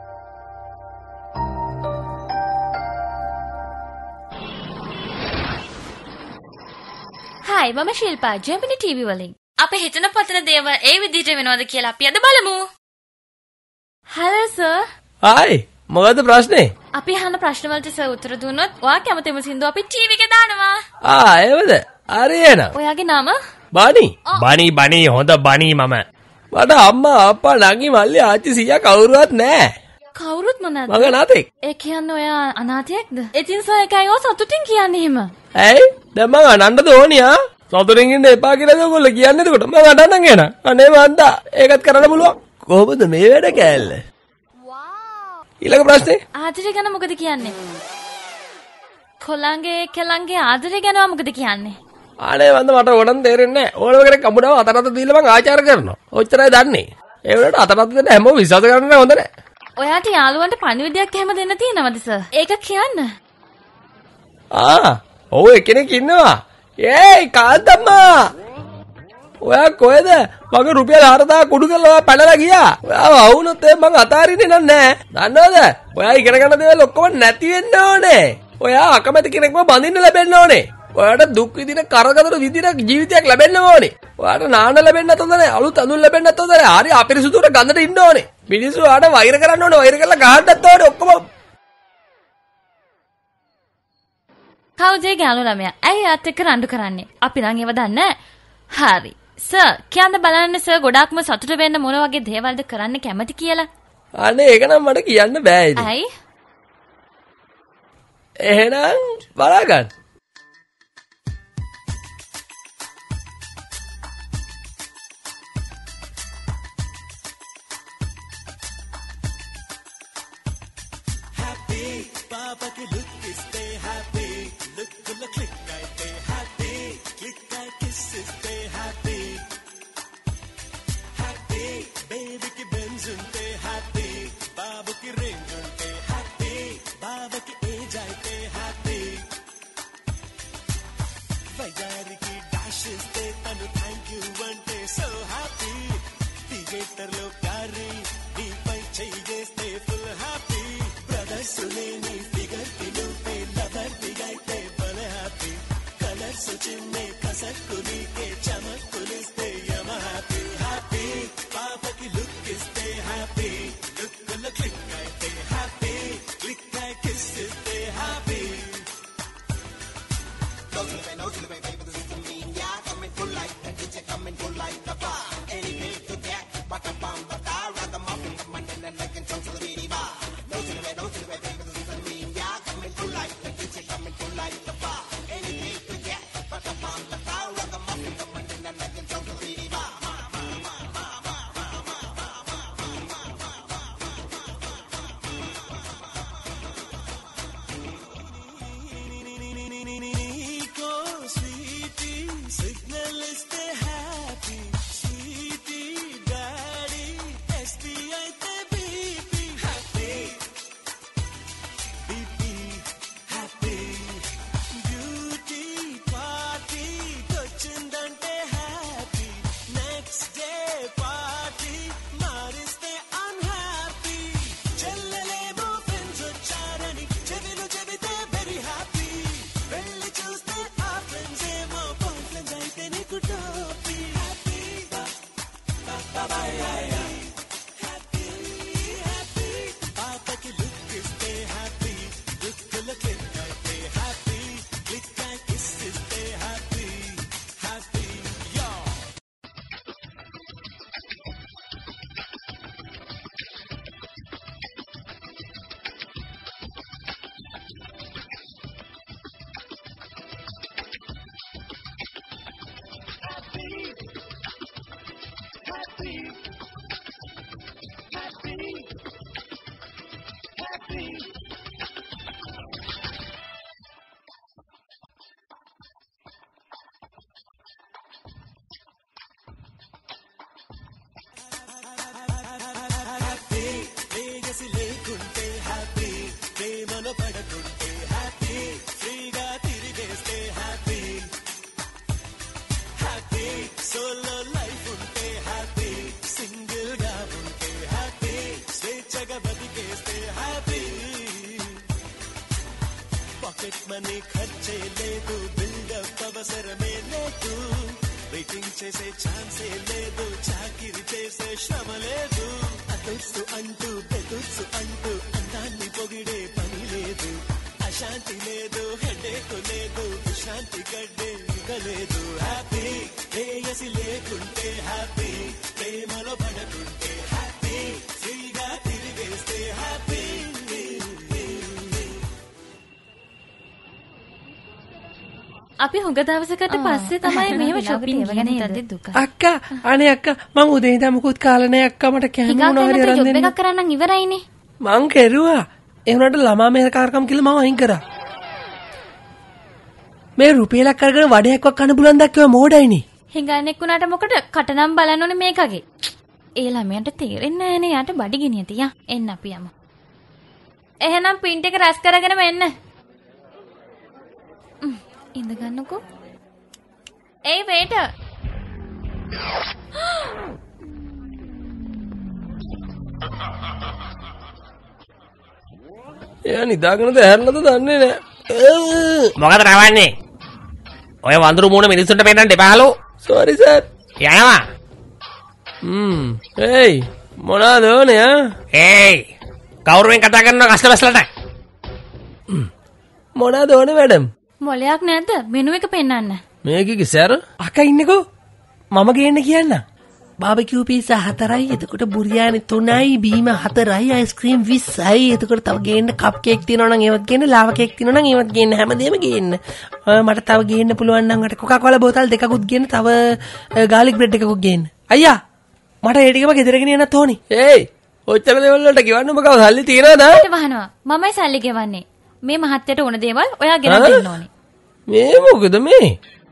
Speaker 4: හායි මම ශිල්පා ජෙමිනි ටීවී වලින්. අපි හිතන පතන දේවල් ඒ විදිහට වෙනවද කියලා අපි අද බලමු. Hello sir.
Speaker 5: හායි මොකද්ද ප්‍රශ්නේ?
Speaker 4: අපි අහන ප්‍රශ්න වලට සර් උත්තර දුන්නොත් ඔයා කැමතිම සින්දුව අපි ටීවී එකේ දානවා.
Speaker 5: ආ ඒවද? හරි එන.
Speaker 4: ඔයාගේ නම?
Speaker 5: බනි.
Speaker 2: බනි බනි හොඳ බනි මම.
Speaker 5: මට අම්මා අප්පා නංගි මල්ලි ආච්චි සීයා කවුරුවත් නැහැ.
Speaker 4: කවුරුත් මොනවද?
Speaker 5: මගේ නාතෙක්.
Speaker 4: ඒ කියන්නේ ඔයා අනාථයෙක්ද? ඉතින් සර් එකයි ඔය සතුටින් කියන්නේ එහෙම.
Speaker 5: ඇයි? දැන් මං අනන්නද ඕනියා? සතුටින් ඉන්න එපා කියලා ඔයගොල්ලෝ කියන්නේ එතකොට මං අනන්නම් එන. අනේ මන්දා ඒකත් කරන්න පුළුවන්. කොහොමද මේ වැඩ කෑල්ල?
Speaker 4: වාව්.
Speaker 5: ඊළඟ ප්‍රශ්නේ?
Speaker 4: ආදරය ගැන මොකද කියන්නේ? කොළංගේ කෙළංගේ ආදරය ගැන මොකද කියන්නේ?
Speaker 5: අනේ මන්ද මට ඕනනම් තේරෙන්නේ නැහැ. ඕනම කෙනෙක් අමුඩාව අතරත් දීලා මං ආචාර කරනවා. ඔච්චරයි දන්නේ. ඒ වලට අතරත් දෙන්න හැමෝම විශ්වාස කරන්න හොඳ නැහැ.
Speaker 4: ඔයාට යාළුවන්ට පණිවිඩයක් එහෙම දෙන්න තියෙනවද සර්? ඒක කියන්න.
Speaker 5: ආ ඔව් එක්කෙනෙක් ඉන්නවා. ඒයි කාන්තම්මා. ඔයා කොහෙද? මගේ රුපියල් හතර කුඩු කරලා ඔයා පැනලා ගියා. ඔයා වුණොත් මං අතාරින්නේ නැහැ. දන්නවද? ඔයා ඉගෙන ගන්න දේවල් ඔක්කොම නැති වෙන්න ඕනේ. ඔයා අකමැති කෙනෙක්ව බඳින්න ලැබෙන්න ඕනේ. ඔයාට දුක් විඳින කරදර විඳින ජීවිතයක් ලැබෙන්න ඕනේ. ඔයාට නාන්න ලැබෙන්නත් හොඳ නැහැ. අලුත් අඳුන් ලැබෙන්නත් හොඳ නැහැ. හරි අපිරිසුදුට ගඳට ඉන්න ඕනේ. මිනිස්සු ඔයාට වෛර කරන්න ඕනේ. වෛර කරලා ගහන්නත් ඕනේ ඔක්කොම.
Speaker 4: කවුද ඒ ගෑනු ළමයා? ඇයි යාත් එක්ක රණ්ඩු කරන්නේ? අපි නම් ඒව දන්නේ. හරි. සර්, කියන්න බලන්න සර් ගොඩාක්ම සතුට වෙන්න මොන වගේ දේවල්ද කරන්න කැමති කියලා.
Speaker 5: අනේ ඒක නම් මට කියන්න බෑ ඉතින්.
Speaker 4: ඇයි?
Speaker 5: එහෙනම් බලා ගන්න.
Speaker 6: మనీ ఖర్చే లేదు బిల్డప్ అవసరమే లేదు వెయిటింగ్ చేసే ఛాన్సే లేదు చాకిరి చేసే శ్రమ లేదు అదుర్సు అంటూ బెదుర్సు అంటూ అందాన్ని పొగిడే పని లేదు అశాంతి లేదు హెడేక్ లేదు విశ్రాంతి గడ్డే ఇవ్వలేదు హ్యాపీ ప్రేయసి లేకుంటే హ్యాపీ ప్రేమలో పడకుంటే హ్యాపీ ఫ్రీగా తిరిగేస్తే హ్యాపీ
Speaker 4: අපි හුඟ දවසකට පස්සේ තමයි මේව shopping ගැන හිතද්දි දුක.
Speaker 1: අක්කා අනේ අක්කා මං උදේ ඉඳන් මුකුත් කාලා නැහැ අක්කා මට කැම මොනවා හරි අරන් දෙන්න.
Speaker 4: ජොබ් එකක් කරන්නම් ඉවරයිනේ.
Speaker 1: මං කෙරුවා. ඒ වුණාට ළමා මේකාරකම් කියලා මම අයින් කරා. මේ රුපියලක් අරගෙන වඩයක් කන්න බුලන් දැක්කම මෝඩයිනේ.
Speaker 4: හිඟන්නෙක් වුණාට මොකද කටනම් බලන්න ඕනේ මේකගේ. ඒ ළමයාට තේරෙන්නේ නැහනේ යාට බඩ ගිනිය තියා. එන්න අපි යමු. එහෙනම් print එක රැස් කරගෙන මෙන්න. ඉඳ ගන්නකෝ. ඒ වේට.
Speaker 5: එයා නිදාගෙනද ඇහැරලාද දන්නේ නැහැ.
Speaker 2: මොකද රවන්නේ? ඔය වඳුරු මූණ මිනිස්සුන්ට පෙන්නන්න එපාලු.
Speaker 5: Sorry sir.
Speaker 2: යනවා.
Speaker 5: හ්ම්. ඒයි මොනවද ඕනේ ආ?
Speaker 2: ඒයි කවුරුවෙන් කතා කරනවා කස්ටමර්ස්ලට?
Speaker 5: මොනවද ඕනේ මැඩම්?
Speaker 4: මොලයක් නැද්ද? මෙනු එක පෙන්නන්න.
Speaker 5: මේකේ සර්
Speaker 1: අක්කා ඉන්නකෝ. මම ගේන්න කියන්න. බාබකියු පීසා හතරයි, එතකොට බුරියානි තුනයි, බීම හතරයි, අයිස්ක්‍රීම් විස්සයි, එතකොට තව ගේන්න කප් කේක් තියෙනවා නම් ඒවත් ගේන්න, ලාවා කේක් තියෙනවා නම් ඒවත් ගේන්න, හැමදේම ගේන්න. මට තව ගේන්න පුළුවන් නම් අර කොකා කොලා බෝතල් දෙකකුත් ගේන්න, තව ගාලික් බ්‍රෙඩ් එකකුත් ගේන්න. අයියා මට ඒ ටිකම ගෙදර ගෙනියන්නත් ඕනි.
Speaker 5: ඒයි ඔච්චර දේවල් වලට ගෙවන්න මොකව සල්ලි තියනවද?
Speaker 4: මට වහනවා. මමයි සල්ලි ගෙවන්නේ. මේ මහත්තයට ඕන දේවල් ඔයා ගෙනත් දෙන්න ඕනේ.
Speaker 5: මේ මොකද මේ?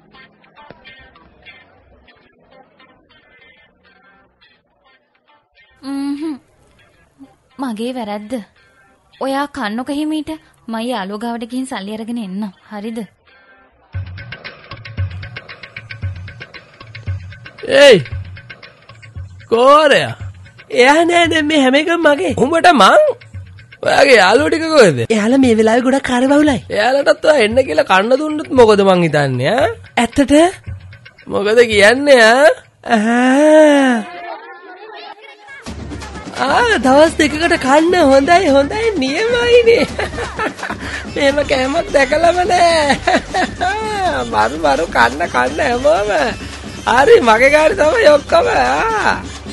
Speaker 4: මගේ වැරද්ද. ඔයා කන්නක හිමීට මම යාළුවා ගාවට ගිහින් සල්ලි අරගෙන එන්න. හරිද?
Speaker 5: ඒයි කෝරයා. එයා නෑ දැන් මේ හැම එකම මගේ. උඹට මං ඔයාගේ යාළුවෝ ටික කොහෙද?
Speaker 1: එයාලා මේ වෙලාවේ ගොඩක් කාර්යබහුලයි.
Speaker 5: එයාලටත් ඔයා එන්න කියලා කන්න දුන්නොත් මොකද මං හිතන්නේ ආ?
Speaker 1: ඇත්තට
Speaker 5: මොකද කියන්නේ ආ?
Speaker 1: ආ ආ දවස් දෙකකට කන්න හොඳයි හොඳයි නියමයිනේ. මේම කෑමක් දැකලම නෑ. මරු මරු කන්න කන්න හැමෝම. හරි මගේ ගානේ තමයි ඔක්කොම. ආ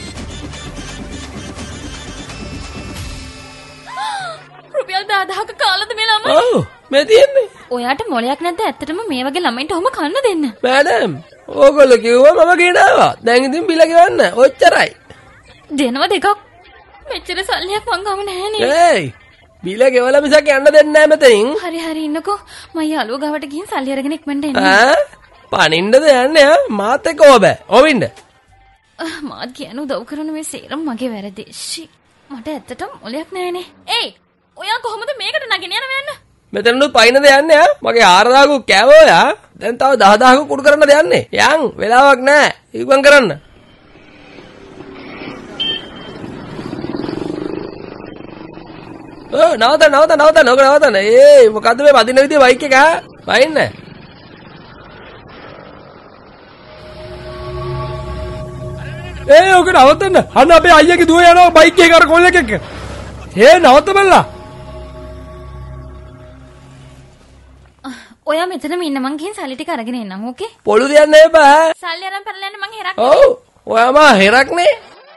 Speaker 4: රුපියල් දහදහක කාලද මේ ළමයි?
Speaker 5: ඔව් මේ තියෙන්නේ.
Speaker 4: ඔයාට මොලයක් නැද්ද ඇත්තටම මේ වගේ ළමයින්ට ඔහොම කන්න දෙන්න?
Speaker 5: මැඩම් ඕගොල්ලෝ කිව්වා මම ගෙනාවා. දැන් ඉතින් බිල ගෙවන්න. ඔච්චරයි.
Speaker 4: දෙනවා දෙකක්. මෙච්චර සල්ලියක් මං ගාව නැහනේ.
Speaker 5: ඒයි බිල ගෙවලා මිසක් යන්න දෙන්නේ නැහැ මෙතනින්.
Speaker 4: හරි හරි ඉන්නකෝ. මම යාළුවා ගාවට ගිහින් සල්ලි අරගෙන ඉක්මනට එන්න.
Speaker 5: ඈ පනින්නද යන්නේ ආ? මාත් එක්ක ඕ බෑ. ඕවින්ද?
Speaker 4: මාත් කියන උදව් කරන මේ සේරම මගේ වැරදි. ෂි මට ඇත්තටම මොලයක් නැහනේ. ඒයි ඔයා කොහොමද මේකට නගින්න යන වෙන්න?
Speaker 5: මෙතනනුත් පයින්නද යන්නේ ආ? මගේ ආරදාකු කෑවෝ යා. දැන් තව දහදහක කුඩු කරන්නද යන්නේ? යන් වෙලාවක් නැහැ. ඉක්මන් කරන්න. ඕ නවත නවත නවත නෝක නවතන. ඒ මොකද්ද මේ පදින විදිය බයික් එක ආ? බයින්න.
Speaker 1: ඒ ඔක නවත්තන්න. අන්න අපේ අයියාගේ දුව යනවා බයික් එක අර කොල්ලෙක් එක්ක. ඒ නවත්තමල්ලා.
Speaker 4: ඔයා මෙතනම ඉන්න මං ගිහින් සල්ලි ටික අරගෙන එන්නම් ඕකේ?
Speaker 5: පොළු දෙන්න එපා.
Speaker 4: සල්ලි අරන් පැනලා යන්න මං හෙරක්.
Speaker 5: ඔව්. ඔයාම හෙරක්නේ.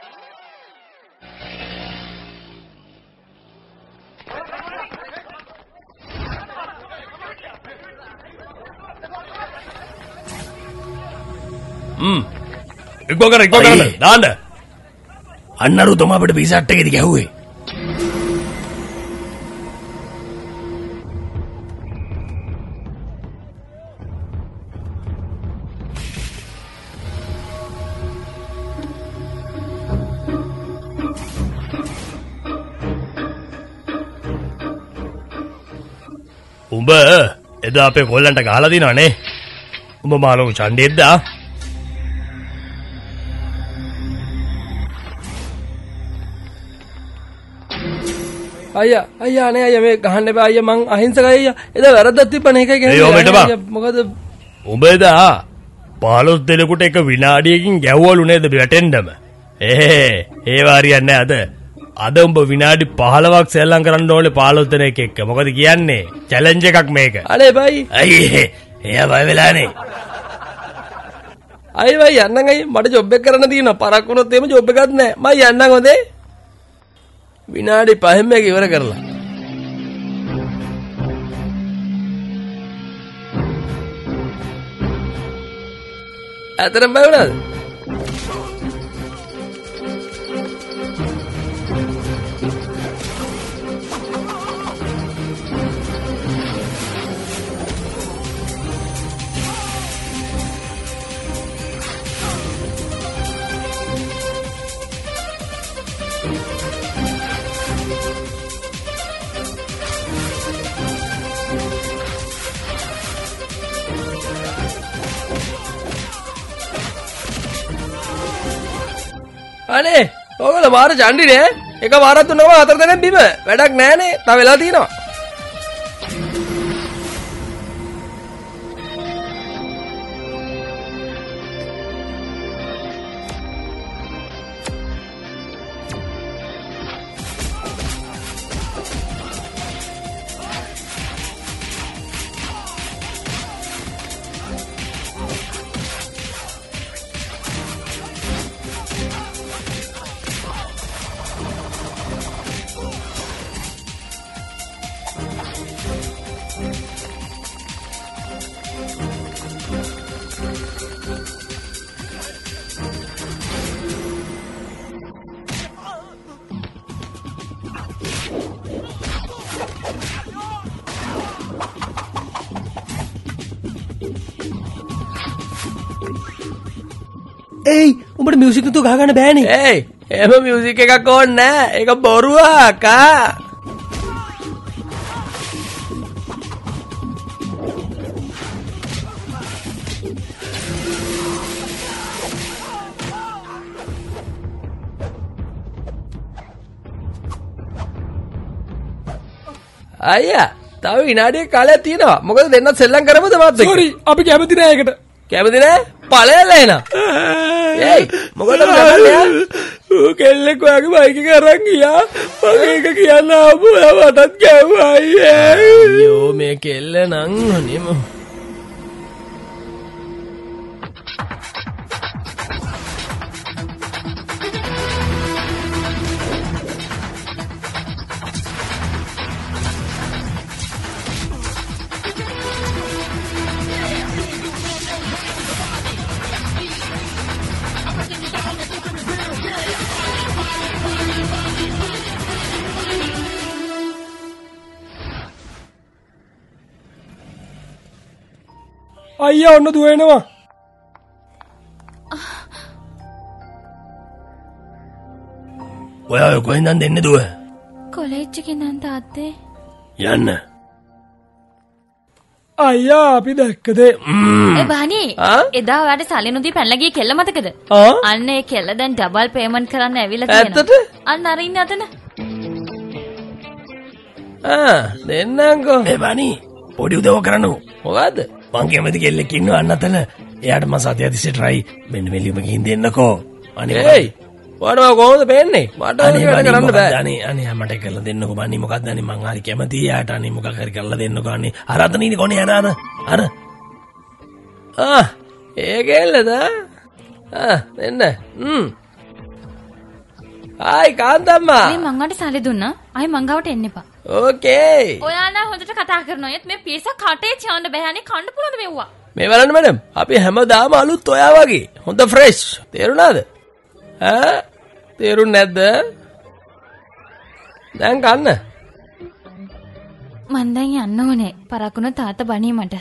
Speaker 2: හ්ම්. ඉක්ම කර ඉක්ම කරන්න. දාන්න. අන්න අර උතම අපිට පිසට් එකේදී ගැහුවේ. උඹ එදා අපේ කොල්ලන්ට ගහලා දිනවනේ. උඹ මාළු ඡණ්ඩෙද්ද?
Speaker 5: අයියා අයියා නේ අයියා මේ ගහන්න එපා අයියා මං අහිංසකයි අයියා. එදා වැරද්දක් තිබ්බනේ ඒකයි
Speaker 2: ඒ ඔය මෙතන බා.
Speaker 5: මොකද
Speaker 2: උඹ එදා පහළොස් දෙනෙකුට එක විනාඩියකින් ගැව්වලු නේද වැටෙන්නම? ඒ ඒ වාරියක් නෑ අද. අද උඹ විනාඩි පහළොවක් සෙල්ලම් කරන්න ඕනේ පහළොස් දෙනෙක් එක්ක. මොකද කියන්නේ? චැලෙන්ජ් එකක් මේක.
Speaker 5: අනේ බයි.
Speaker 2: අයියේ එයා බය වෙලානේ.
Speaker 5: අයි බයි යන්නම් අයි මට ජොබ් එක කරන්න තියෙනවා. පරක් වුණොත් එහෙම ජොබ් එකක් නෑ. මම යන්නම් හොඳේ. විනාඩි පහෙන් මේක ඉවර කරලා. අතරම බය වුණාද? අනේ ඔයගොල්ලෝ මාර චණ්ඩිනේ. එක වාරක් තුනකම හතර දෙනෙක් බිම. වැඩක් නෑනේ. තව වෙලා තියෙනවා.
Speaker 1: ඒයි උඹට මියුසික් නතු ගහ ගන්න බෑනේ.
Speaker 5: ඒයි එහෙම මියුසික් එකක් ඕනේ නෑ. ඒක බොරුවක් අක්කා. අයියා තව විනාඩියක් කාලයක් තියෙනවා. මොකද දෙන්නත් සෙල්ලම් කරමුද මාත් එක්ක?
Speaker 1: සෝරි අපි කැමති නෑ ඒකට.
Speaker 5: කැමති නෑ? ඵලයල්ලා එන. ඒයි මොකටද කරන්නේ? ඌ කෙල්ලෙක් වගේ බයික් එක අරන් ගියා. මම ඒක කියන්න ආපු මටත් ගැව්වා අයියා.
Speaker 1: අයියෝ මේ කෙල්ල නං අනේම. අයියා ඔන්න දුවනවා.
Speaker 2: ඔයා කොහෙන්ද දෙන්නේ දුව?
Speaker 4: කොලෙජ් එකේ නම් තාත්තේ.
Speaker 2: යන්න.
Speaker 1: අයියා අපි දැක්කද?
Speaker 4: ඒ බානි එදා ඔයාට සල්ලි නොදී පැනලා ගිය කෙල්ල මතකද? අන්න ඒ කෙල්ල දැන් ඩබල් පේමන්ට් කරන්න ඇවිල්ලා තියෙනවා.
Speaker 5: ඇත්තට?
Speaker 4: අන්න අර ඉන්නේ අතන.
Speaker 5: ආ දෙන්නංකෝ.
Speaker 2: ඒ බණි පොඩි උදව් කරන්නකෝ.
Speaker 5: මොකද්ද?
Speaker 2: මං කැමති කෙල්ලෙක් ඉන්නවා අන්න අතන. එයාට මම සතිය තිස්සේ try මෙන්න මෙලියම ගිහින් දෙන්නකෝ.
Speaker 5: අනේ ඒයි වඩා කොහොමද පේන්නේ? මට වැඩ කරන්න බෑ.
Speaker 2: අනේ අනේ මට කරලා දෙන්නකෝ බණි. මොකක්ද අනේ මං හරි කැමතියි යාට. අනේ මොකක් හරි කරලා දෙන්නකෝ. අනේ අර අතන ඉන්නේ කොනේ අර අර අර
Speaker 5: ආ ඒ කෙල්ලද? ආ දෙන්න. හ්ම්. ආයි කාන්තම්මා.
Speaker 4: මේ මං වට සල්ලි දුන්නා. ආයි මං ගාවට එන්න එපා.
Speaker 5: ඕකේ.
Speaker 4: ඔයාලා හොඳට කතා කරනවා. ඒත් මේ පිරිස කටේ චාන්න බෑනේ කන්න පුළුවන්ද මෙව්වා?
Speaker 5: මේ බලන්න මැඩම්. අපි හැමදාම අලුත් ඔයා වගේ. හොඳ ෆ්‍රෙෂ්. තේරුණාද? ඈ තේරුන්නේ නැද්ද? දැන් කන්න.
Speaker 4: මං දැන් යන්න ඕනේ. පරක්කුණ තාත්තා බණී මට.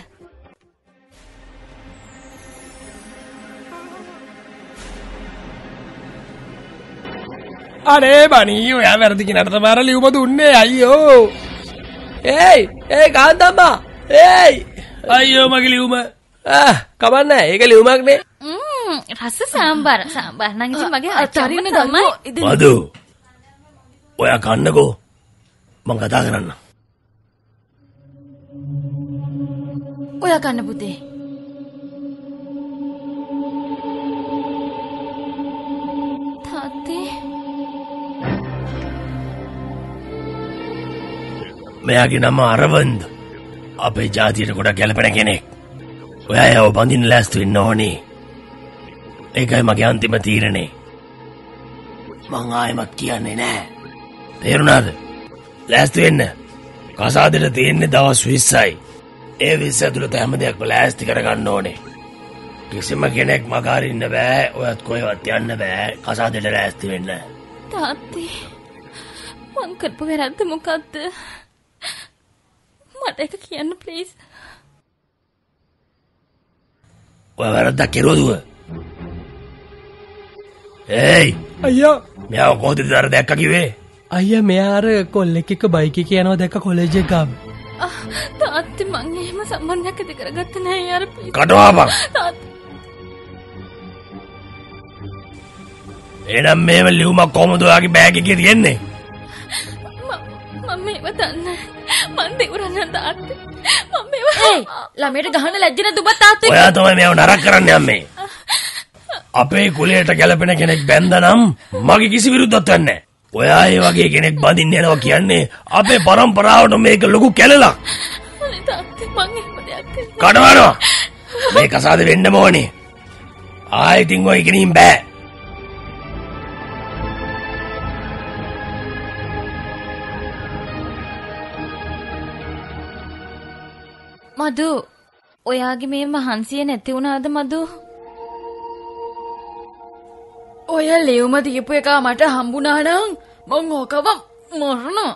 Speaker 1: අනේ බණී ඔයා වැරදි කෙනාට තමයි අර ලියුම දුන්නේ අයියෝ.
Speaker 5: ඒයි ඒයි කාන්තම්මා. ඒයි
Speaker 2: අයියෝ මගේ ලියුම.
Speaker 5: ආ කමන්නේ. ඒක ලියුමක් නේ.
Speaker 4: ම්ම් රස සාම්බාර සාම්බාර නම් ඉතින් මගේ අතරින් තමයි.
Speaker 2: මදු ඔයා කන්නකෝ. මං කතා කරන්න.
Speaker 4: ඔයා කන්න පුතේ. තාත්තේ
Speaker 2: මෙයාගේ නම අරවන්ද්. අපේ ජාතියට ගොඩක් ගැලපෙන කෙනෙක්. ඔයා යව බඳින්න ලෑස්ති වෙන්න ඕනේ. ඒකයි මගේ අන්තිම තීරණේ. මං ආයෙමත් කියන්නේ නෑ. තේරුණාද? ලෑස්ති වෙන්න. කසාදෙට තියෙන්නේ දවස් විස්සයි. ඒ විස්ස ඇතුළත හැම දෙයක්ම ලෑස්ති කරගන්න ඕනේ. කිසිම කෙනෙක් මගහරින්න බෑ. ඔයත් කොහෙවත් යන්න බෑ. කසාදෙට ලෑස්ති වෙන්න.
Speaker 4: තාත්තේ මං කරපු වැරද්ද මොකද්ද? මට ඒක කියන්න ප්ලීස්.
Speaker 2: ඔය වැරද්දක් කෙරුවදුව. ඒයි
Speaker 1: අයියා
Speaker 2: මෙයාව කොහොමද දර දැක්ක කිව්වේ?
Speaker 1: අයියා මෙයා අර කොල්ලෙක් එක්ක බයික් එකේ යනවා දැක්ක කොලෙජ් එක ගාව.
Speaker 4: තාත්තේ මං එහෙම සම්බන්ධයක් ඇති කරගත්තේ නෑ යාර ප්ලීස්.
Speaker 2: කටවාපන්.
Speaker 4: තාත්තේ
Speaker 2: එනම් මේව ලියුමක් කොහොමද ඔයාගේ බෑග් එකේ තියෙන්නේ?
Speaker 4: මම මේව දන්නේ මං දෙවරන්න තාත්තේ. මම මේව ඒ ළමයට ගහන්න ලැජ්ජ නැද්ද ඔබ තාත්තේ?
Speaker 2: ඔයා තමයි මේව නරක කරන්න යන්නේ. අපේ කුලයට ගැලපෙන කෙනෙක් බැන්දනම් මගේ කිසි විරුද්ධත්වයක් නැහැ. ඔයා ඒ වගේ කෙනෙක් බඳින්න යනවා කියන්නේ අපේ පරම්පරාවට මේක ලොකු කැලලක්.
Speaker 4: අනේ තාත්තේ මං එහෙම දෙයක් කරේ.
Speaker 2: කඩවනවා. මේ කසාද වෙන්නම ඕනේ. ආයෙත් ඔය කෙනින් බෑ.
Speaker 4: මදු ඔයාගේ මේ මහන්සිය නැති වුණාද මදු? ඔය ලියුම දීපු එක මට හම්බුණා නම් මං ඕකව මරනවා.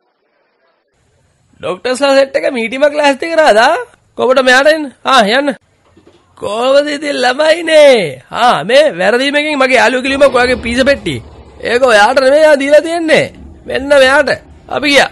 Speaker 5: ડોක්ටර්ස්ලා සෙට් එක මීටිමක් ලෑස්ති කරාදා? කොබට මෙයාට එන්න. ආ යන්න. කොහොමද ඉතින් ළමයිනේ? ආ මේ වැරදීමකින් මගේ යාළුවෙක් කිලිමක් ඔයාගේ පීසා පෙට්ටි. ඒක ඔයාට නෙමෙයි ආ දීලා තියන්නේ. මෙන්න මෙයාට. අපි ගියා.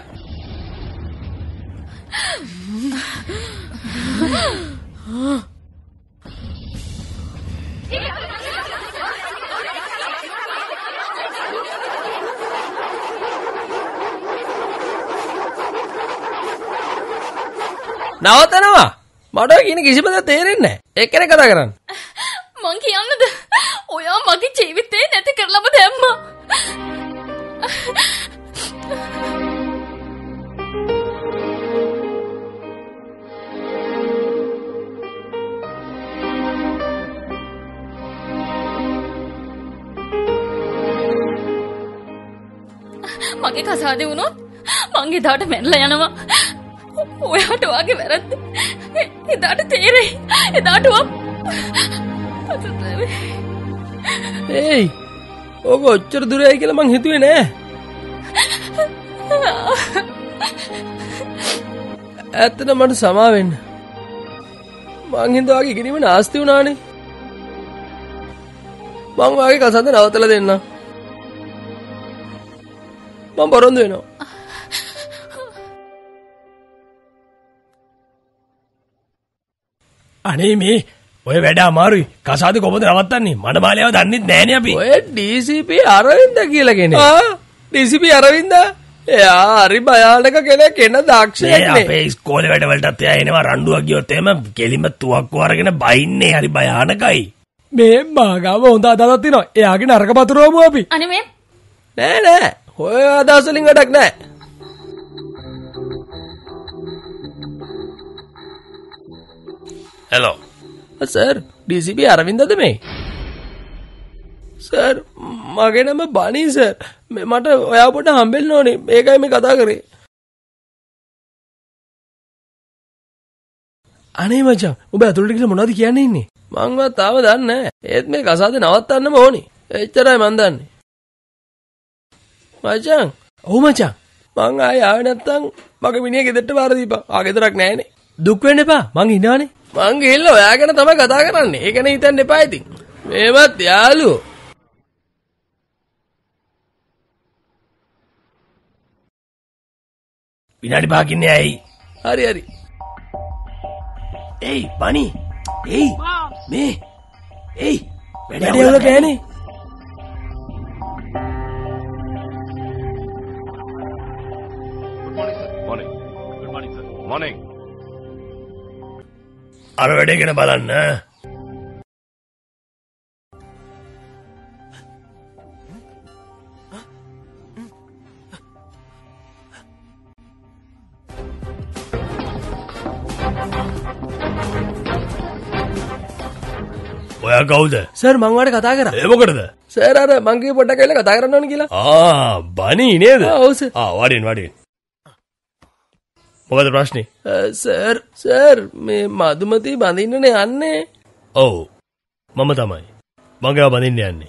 Speaker 5: නවතනවා. මට කියන කිසිම දෙයක් තේරෙන්නේ නැහැ. එක්කෙනෙක් කතා කරන්න.
Speaker 3: මං කියන්නද? ඔයා මගේ ජීවිතේ නැති කරලම දැම්මා. මගේ කසාදේ වුණොත් මං එදාට මැරලා යනවා. ඔයාට වාගේ වැරද්ද එදාට තේරෙයි. එදාට වා
Speaker 5: ඒයි ඕක ඔච්චර දුරයි කියලා මං හිතුවේ නෑ. ඇත්තට මට සමා වෙන්න. මං හිතුවා වගේ ඉගෙනීම නාස්ති වුණානේ. මං වාගේ කසාද නවත්තලා දෙන්නම්. මං බොරොන්දු වෙනවා.
Speaker 2: අනේ මේ ඔය වැඩ අමාරුයි. කසාද කොහොමද නවත්තන්නේ? මඩමාලියව දන්නෙත් නෑනේ අපි.
Speaker 5: ඔය ඩීසීපී අරවින්ද කියලා කෙනෙක්. ආ ඩීසීපී අරවින්ද? එයා හරි භයානක කෙනෙක්. එන දක්ෂයෙක් නේ.
Speaker 2: අපේ ඉස්කෝලේ වැඩ වලටත් එයා එනවා රණ්ඩුවක් ගියොත් එහෙම කෙලිම තුවක්කුව අරගෙන බයින්නේ. හරි භයානකයි.
Speaker 7: මේ මාගාව හොඳ අදහසක් තියෙනවා. එයාගේ නරක පතුරවමු අපි.
Speaker 3: අනේ මේ
Speaker 5: නෑ නෑ. ඔය අදහස් වලින් වැඩක් නෑ.
Speaker 2: හෙලෝ.
Speaker 5: සර් ඩීසීපී අරවින්දද මේ? සර් මගේ නම බනී සර්. මට ඔයා පොඩ හම්බෙන්න ඕනේ. මේකයි මේ කතා කරේ.
Speaker 7: අනේ මචං ඔබ ඇතුළට ගිහලා මොනවද කියන්නේ ඉන්නේ?
Speaker 5: මංවත් තාම දන්නේ නැහැ. ඒත් මේ කසාද නවත්තන්නම ඕනේ. එච්චරයි මන් දන්නේ. මචං
Speaker 7: ඔව් මචං
Speaker 5: මං ආයේ ආවේ නැත්තම් මගේ මිනිහ ගෙදරට බාර දීපන්. ආ ගෙදරක් නැහැනේ.
Speaker 7: දුක් වෙන්න එපා. මං ඉන්නවනේ.
Speaker 5: මං ගිහිල්ලා ඔයා ගැන තමයි කතා කරන්නේ. ඒක නේ හිතන්න එපා ඉතින්. මේවත් යාළුවෝ.
Speaker 2: විනාඩි පහකින් ඇයි?
Speaker 5: හරි හරි.
Speaker 2: ඒයි බනි. ඒයි මේ. ඒයි
Speaker 7: වැඩ වල කෑනේ.
Speaker 8: Morning. Good morning, sir. Morning.
Speaker 2: අර වැඩේ ගැන බලන්න. ඔයා කවුද?
Speaker 5: සර් මං වාට කතා කරා.
Speaker 2: ඒ මොකටද?
Speaker 5: සර් අර මං කිව්ව පොඩ්ඩක් ඇවිල්ලා කතා කරන්න ඕනේ කියලා.
Speaker 2: ආ බනි නේද?
Speaker 5: ආ ඔව් සර්.
Speaker 2: ආ වඩින් වඩින්. මොකද ප්‍රශ්නේ?
Speaker 5: සර් සර් මේ මදුමති බඳින්නනේ යන්නේ.
Speaker 2: ඔව් මම තමයි. මං ගාව බඳින්න යන්නේ.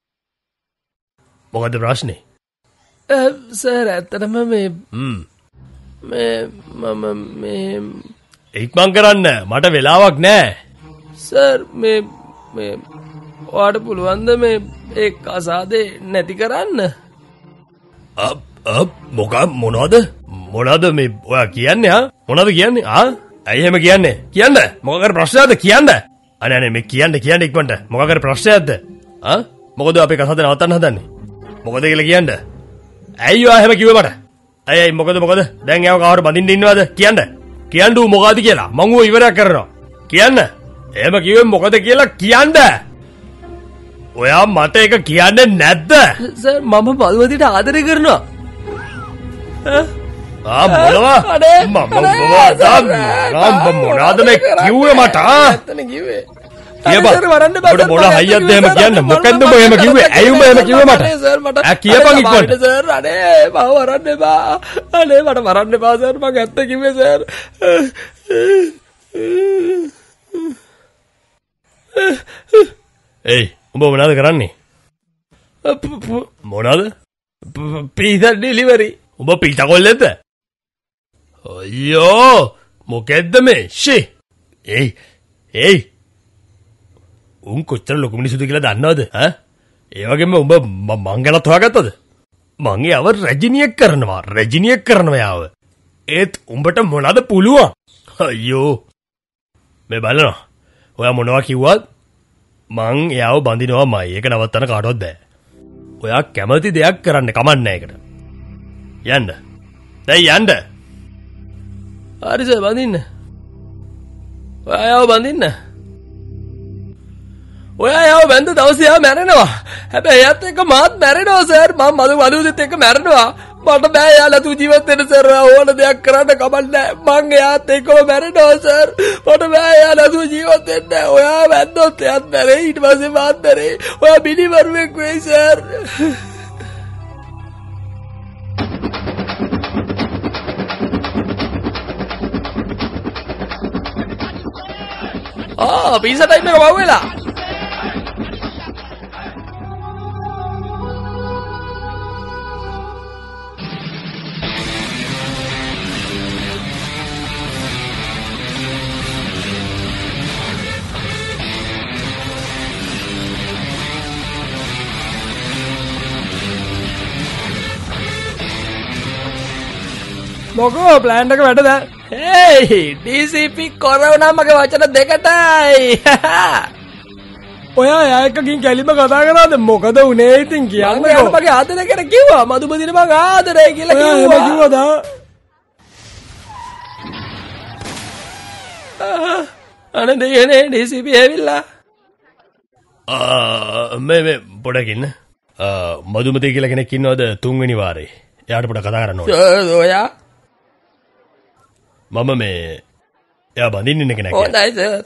Speaker 2: මොකද ප්‍රශ්නේ?
Speaker 5: සර් ඇත්තටම මේ
Speaker 2: හ්ම්
Speaker 5: මේ මම මේ
Speaker 2: ඉක්මන් කරන්න මට වෙලාවක් නැහැ.
Speaker 5: සර් මේ මේ ඔයාට පුළුවන් ද මේ ඒ කසාදේ නැති කරන්න?
Speaker 2: අප් අප් මොකක් මොනවද? මොනවද මේ ඔයා කියන්නේ ආ? මොනවද කියන්නේ ආ? ඇයි එහෙම කියන්නේ? කියන්න. මොකක් කර ප්‍රශ්නයක්ද කියන්න. අනේ අනේ මේ කියන්න කියන්න ඉක්මනට. මොකක් කර ප්‍රශ්නයක්ද? ආ? මොකද අපේ කසාද නවත්තන්න හදන්නේ? මොකද කියලා කියන්න. ඇයි ඔයා එහෙම කිව්වේ මට? ඇයි ඇයි මොකද මොකද? දැන් යාව කවුරු බඳින්න ඉන්නවද? කියන්න. කියන්න ඌ මොකද කියලා. මං ඌ ඉවරයක් කරනවා. කියන්න. එහෙම කිව්වේ මොකද කියලා කියන්න. ඔයා මට ඒක කියන්නේ නැද්ද?
Speaker 5: සර් මම බලවදිට ආදරය කරනවා.
Speaker 2: ආ මොනවා? මම මොනවද මොනවද මේ කිව්වේ මට?
Speaker 5: ඇත්තනේ කිව්වේ.
Speaker 2: කියපන්. ඔබට මොන හයියක්ද එහෙම කියන්න? මොකන්ද ඔබ එහෙම කිව්වේ? ඇයි උඹ එහෙම කිව්වේ මට? ආ කියපන් ඉක්මනට.
Speaker 5: සර් අනේ මම වරන්න එපා. අනේ මට වරන්න එපා සර්. මම ඇත්ත කිව්වේ සර්.
Speaker 2: ඒයි උඹ මොනවද කරන්නේ? මොනවද?
Speaker 5: Pizza delivery.
Speaker 2: උඹ පීසා කොල්ලෙක්ද? අයියෝ මොකෙද්ද මේ? ෂේ. ඒයි ඒයි උන් කොච්චර ලොකු මිනිස්සුද කියලා දන්නවද ඈ? ඒ වගේම උඹ මං ගැනත් හොයාගත්තද? මං යව රැජිනියෙක් කරනවා රැජිනියෙක් කරනවා යාව. ඒත් උඹට මොනවද පුළුවන්? අයියෝ මේ බලනවා. ඔයා මොනවා කිව්වත් මං එයාව බඳිනවාමයි. ඒක නවත්තන්න කාටවත් බෑ. ඔයා කැමති දෙයක් කරන්න කමක් නෑ ඒකට. යන්න. දැන් යන්න. හරි සර් බඳින්න. ඔයා එයාව බඳින්න. ඔයා එයාව බඳ දවසේ එයා මැරෙනවා. හැබැයි එයාත් එක්ක මාත් මැරෙනවා සර්. මම මදු මදුදිත් එක්ක මැරෙනවා. මට බෑ එයාලා තු ජීවත් වෙන්න සර්. ඕන දෙයක් කරන්න කමක් නෑ. මං එයාත් එක්කම මැරෙනවා සර්. මට බෑ එයාලා තු ජීවත් වෙන්න. ඔයා වැද්දොත් එයාත් මැරෙයි. ඊට පස්සේ මාත් මැරෙයි. ඔයා බිලිවරුවෙක් වෙයි සර්. ආ පීසා ටයිම් එක වව් වෙලා.
Speaker 7: මොකෝ ප්ලෑන් එක වැඩ දැන්?
Speaker 5: හේයි ඩීසීපී කොරවනා මගේ වචන දෙකටයි.
Speaker 7: ඔයා එයා එක්ක ගින් කැලිම කතා කරාද? මොකද උනේ ඉතින් කියන්නේ?
Speaker 5: මම මගේ ආදරය ගැන කිව්වා. මදුබදින මං ආදරය කියලා කිව්වා.
Speaker 7: ඔයා එහෙම කිව්වද?
Speaker 5: අනේ දෙයනේ ඩීසීපී ඇවිල්ලා.
Speaker 2: ආ මේ මේ පොඩකින්න. ආ මදුමතේ කියලා කෙනෙක් ඉන්නවද තුන්වෙනි වාරේ? එයාට පොඩ කතා කරන්න ඕනේ.
Speaker 5: ඔයා
Speaker 2: මම මේ එයා බඳින්න ඉන්න කෙනෙක්.
Speaker 5: හොඳයි සර්.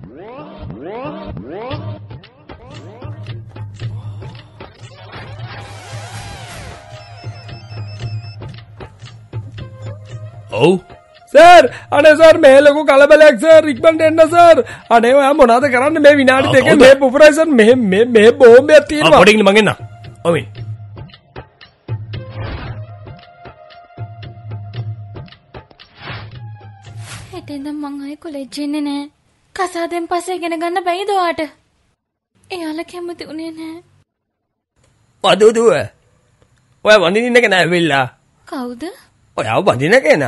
Speaker 2: ඔව්
Speaker 7: සර් අනේ සර් මේ ලොකු කලබලයක් සර් ඉක්මනට එන්න සර්. අනේ ඔයා මොනවද කරන්නේ මේ විනාඩි දෙකේ මේ පුපුරයිසර් මේ මේ මේ බෝම්බයක් තියෙනවා.
Speaker 2: පොඩකින් මං එන්න. ඔමින්.
Speaker 4: හිතෙන්ද මං ආයේ කොලෙජ් එන්නේ නෑ. කසාදෙන් පස්සේ ඉගෙන ගන්න බැයිද ඔයාට? එයාලා කැමති උනේ නෑ.
Speaker 5: මදුදුව. ඔයා වඳින්න ඉන්න කෙනා ඇවිල්ලා.
Speaker 4: කවුද?
Speaker 5: ඔයාව බඳින කෙනා.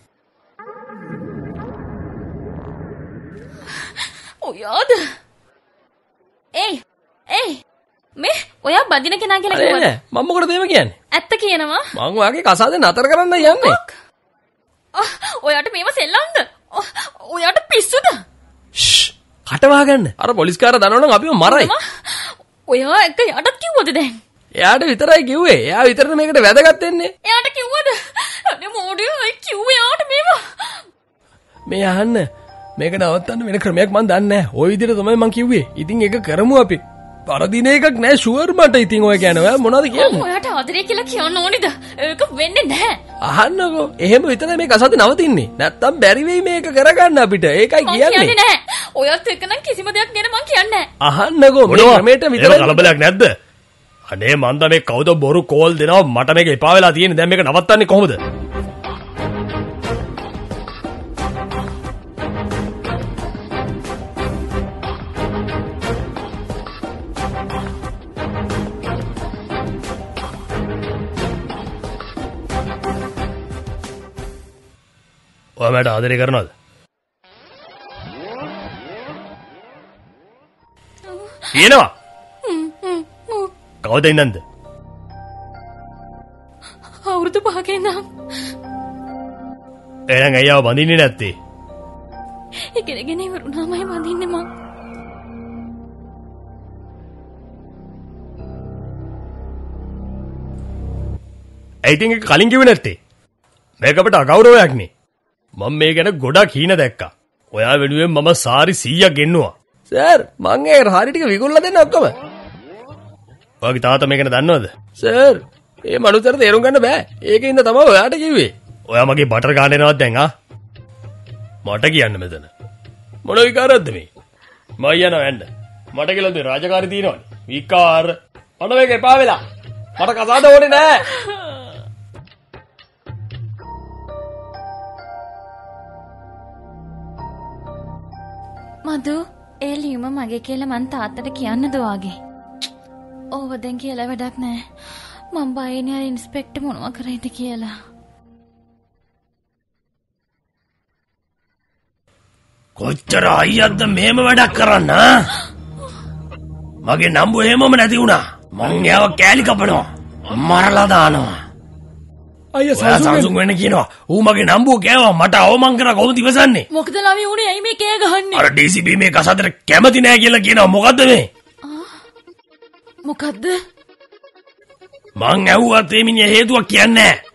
Speaker 4: ඔයාද? ඒයි ඒයි මේ ඔයා බඳින කෙනා කියලා කිව්වද?
Speaker 5: මම මොකටද එහෙම කියන්නේ?
Speaker 4: ඇත්ත කියනවා.
Speaker 5: මං ඔයාගේ කසාද නතර කරන්න යන්නේ.
Speaker 4: ඔයාට මේව සෙල්ලම්ද? ඔයාට පිස්සුද?
Speaker 5: ෂ් කට වහගන්න. අර පොලිස්කාරයා දන්නවනම් අපිව මරයි.
Speaker 4: ඔයා එක යටත් කිව්වද දැන්?
Speaker 5: එයාට විතරයි කිව්වේ. එයා විතරනේ මේකට වැදගත් වෙන්නේ.
Speaker 4: එයාට කිව්වද? අනේ මොඩියෝ අය කිව්වේ එයාට මේව.
Speaker 5: මේ අහන්න. මේක නවත්තන්න වෙන ක්‍රමයක් මන් දන්නේ නැහැ. ওই විදිහට තමයි මං කිව්වේ. ඉතින් ඒක කරමු අපි. පරදින එකක් නෑ ෂුවර් මට. ඉතින් ඔය කියන්නේ ඔයා මොනවද කියන්නේ?
Speaker 4: ඔයාට ආදරය කියලා කියන්න ඕනිද? ඒක වෙන්නේ නැහැ.
Speaker 5: අහන්නකෝ. එහෙම විතරයි මේ කසාද නවතින්නේ. නැත්තම් බැරි වෙයි මේක කරගන්න අපිට. ඒකයි කියන්නේ.
Speaker 4: මං කියන්නේ නැහැ. ඔයත් එක්ක නම් කිසිම දෙයක් ගැන මං කියන්නේ නැහැ.
Speaker 5: අහන්නකෝ මේ ක්‍රමයට විතරයි.
Speaker 2: ඒක කලබලයක් නැද්ද? අනේ මන්ද මේ කවුද බොරු කෝල් දෙනවා මට මේක එපා වෙලා තියෙන්නේ. දැන් මේක නවත්තන්නේ කොහොමද? ඔයා මට ආදරය කරනවද? කියනවා. කවුද ඉන්නන්ද?
Speaker 4: අවුරුදු පහක ඉඳන්.
Speaker 2: එහෙනම් අයියාව බඳින්නේ නැත්තේ?
Speaker 4: ඉගෙනගෙන ඉවරුනාමයි බඳින්නේ මං.
Speaker 2: ඇයි ඉතින් ඒක කලින් කිව්වේ නැත්තේ? මේක අපිට අගෞරවයක් නේ. මම මේ ගැන ගොඩක් හීන දැක්කා. ඔයා වෙනුවෙන් මම සාරි සීයක් ගෙන්නුවා.
Speaker 5: සර් මං ඒ හරි ටික විකුණලා දෙන්න ඔක්කොම.
Speaker 2: ඔයාගේ තාත්තා මේක දන්නවද?
Speaker 5: සර් ඒ මනුස්සයාට තේරුම් ගන්න බෑ. ඒකින්ද තමයි ඔයාට කිව්වේ.
Speaker 2: ඔයා මගේ බටර් ගන්න එනවද දැන් ආ? මට කියන්න මෙතන. මොන විකාරයක්ද මේ? මම යනවා යන්න. මට කියලා දෙ රාජකාරී තියෙනවනේ. විකාර. අන්න මේක එපා වෙලා. මට කසාද ඕනේ නෑ.
Speaker 4: මදු ඒ ලියුම මගේ කියලා මං තාත්තට කියන්නද වාගේ. ඕව දැන් කියලා වැඩක් නෑ. මං බයනේ අර ඉන්ස්පෙක්ටර් මොනවා කරයිද කියලා.
Speaker 2: කොච්චර අයියක්ද මෙහෙම වැඩක් කරන්න? මගේ නම්බු එහෙමම නැති වුණා. මං එයාව කෑලි කපනවා. මරලා දානවා.
Speaker 7: අයියා
Speaker 2: සම්සුන් වෙන්න කියනවා. ඌ මගේ නම්බුව කෑවා. මට අවමන් කරා කොහොමද ඉවසන්නේ?
Speaker 4: මොකද ළමයි උනේ ඇයි මේ කෑ ගහන්නේ?
Speaker 2: අර ඩීසීපී මේ කසාදර කැමති නෑ කියලා කියනවා. මොකද්ද මේ?
Speaker 4: මොකද්ද?
Speaker 2: මං ඇහුවත් මේ මිනිහ හේතුවක් කියන්නේ නෑ.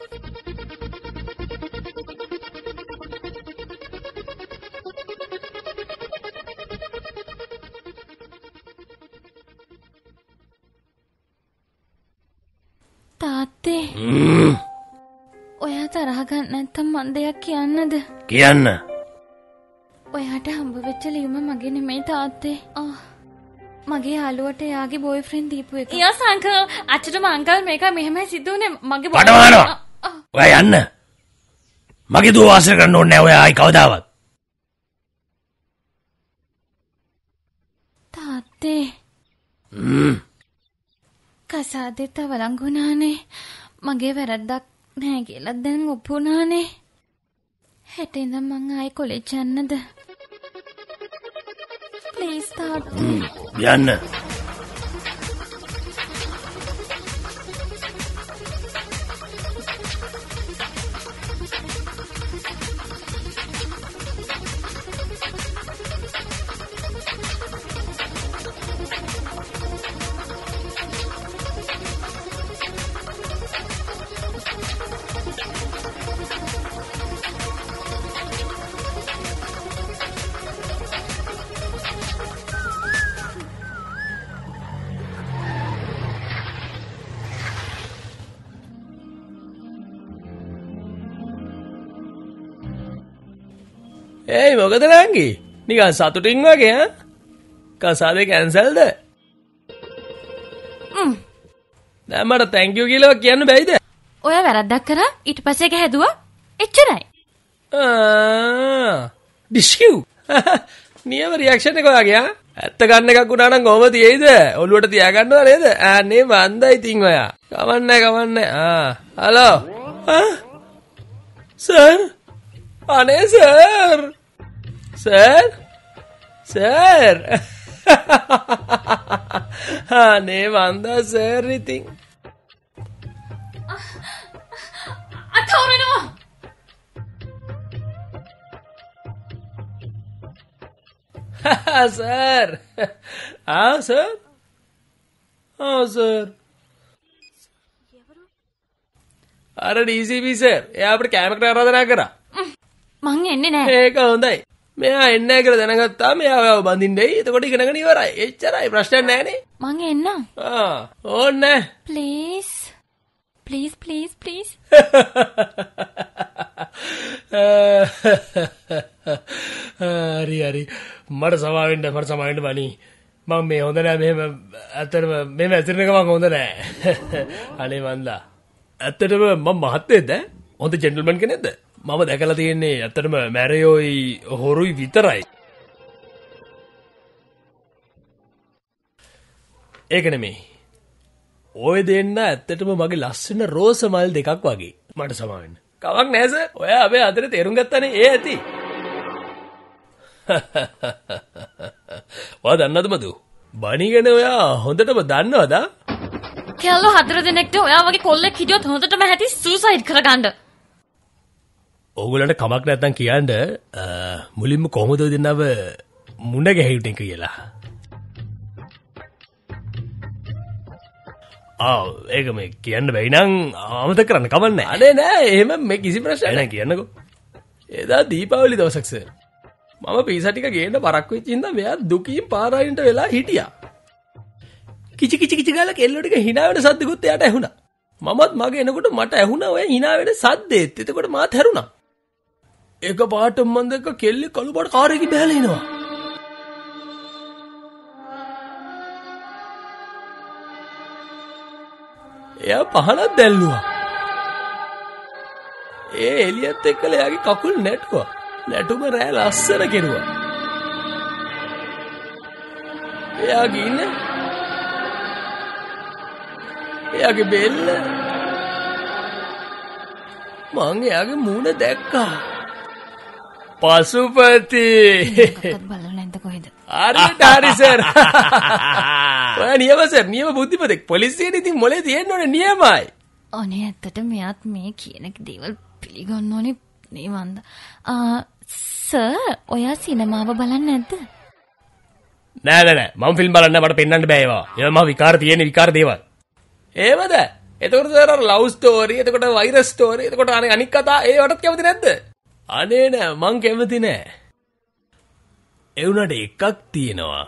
Speaker 4: තාත්තේ. ඔයා තරහ ගන්න නැත්තම් මන් දෙයක් කියන්නද?
Speaker 2: කියන්න.
Speaker 4: ඔයාට හම්බ වෙච්ච ලියුම මගේ නෙමෙයි තාත්තේ. ආ මගේ යාළුවට එයාගේ බොයිෆ්‍රෙන්ඩ් දීපු එක. යස් අංකල්. අච්චටම අංකල් මේක මෙහෙමයි සිද්ධ වුනේ මගේ
Speaker 2: බඩමානවා. ඔයා යන්න. මගේ දුව ආශ්‍රය කරන්න ඕනේ නෑ ඔයා ආයි කවදාවත්.
Speaker 4: තාත්තේ.
Speaker 2: හ්ම්.
Speaker 4: කසාදෙත් අවලංගුනානේ. මගේ වැරද්දක් නෑ කියලා දැන් ඔප්පුනානේ. හෙට ඉඳන් මං ආයි කොලෙජ් යන්නද? ප්ලීස් තාත්තා.
Speaker 2: යන්න.
Speaker 5: ඒයි මොකද නංගි? නිකන් සතුටින් වගේ ඈ? කසාදේ කැන්සල්ද?
Speaker 4: හ්ම්.
Speaker 5: දැන් මට thank you කියලා කියන්න බැයිද?
Speaker 4: ඔය වැරද්දක් කරා ඊට පස්සේ ඒක හැදුවා. එච්චරයි.
Speaker 5: ආ ඩිස්කියු. නියම රියැක්ෂන් එක වගේ ආ. ඇත්ත ගන්න එකක් උනා නම් කොහොම තියෙයිද? ඔළුවට තියාගන්නව නේද? ආ නේ මන්දයි තින් ඔයා. කවන්නේ කවන්නේ. ආ හලෝ. ආ සර්. අනේ සර්. සර් සර් අනේ වන්දා සර් ඉතින්
Speaker 4: අතෝරනවා.
Speaker 5: සර් ආ සර් ආ සර් අර ඩීසීපී සර් එයා අපිට කැමරට ආරාධනා කරා.
Speaker 4: මං එන්නේ නෑ.
Speaker 5: ඒක හොඳයි. මෙයා එන්නේ නැහැ කියලා දැනගත්තා. මෙයා ඔයාව බඳින්නයි. එතකොට ඉගෙනගෙන ඉවරයි. එච්චරයි ප්‍රශ්නයක් නැහනේ.
Speaker 4: මං එන්නම්.
Speaker 5: ආ ඕන්නේ.
Speaker 4: ප්ලීස්. Please please please.
Speaker 2: හරි හරි. මට සමාවෙන්න මට සමාවෙන්න බණි. මම මේ හොඳ නෑ මෙහෙම ඇත්තටම මෙහෙම ඇසිරෙන එක මම හොඳ නෑ. අනේ මන්දා. ඇත්තටම මම මහත්තයෙක්ද? හොඳ ජෙන්ටල්මන් කෙනෙක්ද? මම දැකලා තියෙන්නේ ඇත්තටම මැරයෝයි හොරුයි විතරයි. ඒක නෙමෙයි. ඔය දෙන්න ඇත්තටම මගේ ලස්සන රෝස මල් දෙකක් වගේ. මට සමාවෙන්න. කවක් නෑ සර්. ඔයා අපේ අතරේ තේරුම් ගත්තානේ ඒ ඇති. ඔයා දන්නවද මදු? බණිගෙන ඔයා හොඳටම දන්නවද?
Speaker 4: කෙල්ලෝ හතර දෙනෙක්ට ඔයා වගේ කොල්ලෙක් හිටියොත් හොඳටම හැටි සූසයිඩ් කරගන්න.
Speaker 2: ඕගොල්ලන්ට කමක් නැත්තම් කියන්න මුලින්ම කොහොමද ඔය දෙන්නව මුණ ගැහිුනේ කියලා. ආ ඒක මේ කියන්න බැයි නම් අමතක කරන්න කමක් නැහැ.
Speaker 5: අනේ නෑ එහෙම මේ කිසි ප්‍රශ්නයක්
Speaker 2: නෑ කියන්නකෝ.
Speaker 5: එදා දීපාවලි දවසක් සර්. මම පීසා ටික ගේන්න පරක් වෙච්ච ඉඳන් මෙයා දුකින් පාරායින්ට වෙලා හිටියා. කිචි කිචි කිචි ගාලා කෙල්ලෝ ටික hina වෙන සද්දකුත් එයාට ඇහුණා. මමත් මගේ එනකොට මට ඇහුණා ඔය hina වෙන සද්දෙත්. එතකොට මාත් හැරුණා. එක පාටම මන් දැක්ක කෙල්ලේ කළු පාට කාර් එකේ බැලලා එනවා. එයා පහනක් දැල්ලුවා. ඒ එළියත් එක්කලා එයාගේ කකුල් නැටුවා. නැටුම රෑ ලස්සන කෙරුවා. එයාගේ ඉන්න එයාගේ බෙල්ල මං එයාගේ මූණ දැක්කා. පසුපති
Speaker 4: බලලා නැද්ද කොහෙද?
Speaker 5: හරියට හරි සර්. ඔය නියම සර් නියම බුද්ධිපතෙක්. පොලිසියට ඉතින් මොලේ තියෙන්න ඕනේ නියමයි.
Speaker 4: අනේ ඇත්තට මෙයාත් මේ කියන දේවල් පිළිගන්න ඕනේ නේ වන්ද. ආ සර් ඔයා සිනමාව බලන්නේ නැද්ද?
Speaker 5: නෑ නෑ නෑ මම ෆිල්ම් බලන්න මට පෙන්වන්න බෑ ඒවා. ඒවා මම විකාර තියෙන විකාර දේවල්. එහෙමද? එතකොට සර් අර ලව් ස්ටෝරි, එතකොට වෛරස් ස්ටෝරි, එතකොට අනේ අනික් කතා ඒවටත් කැමති නැද්ද? අනේ නෑ මං කැමති නෑ. ඒ උනට එකක් තියෙනවා.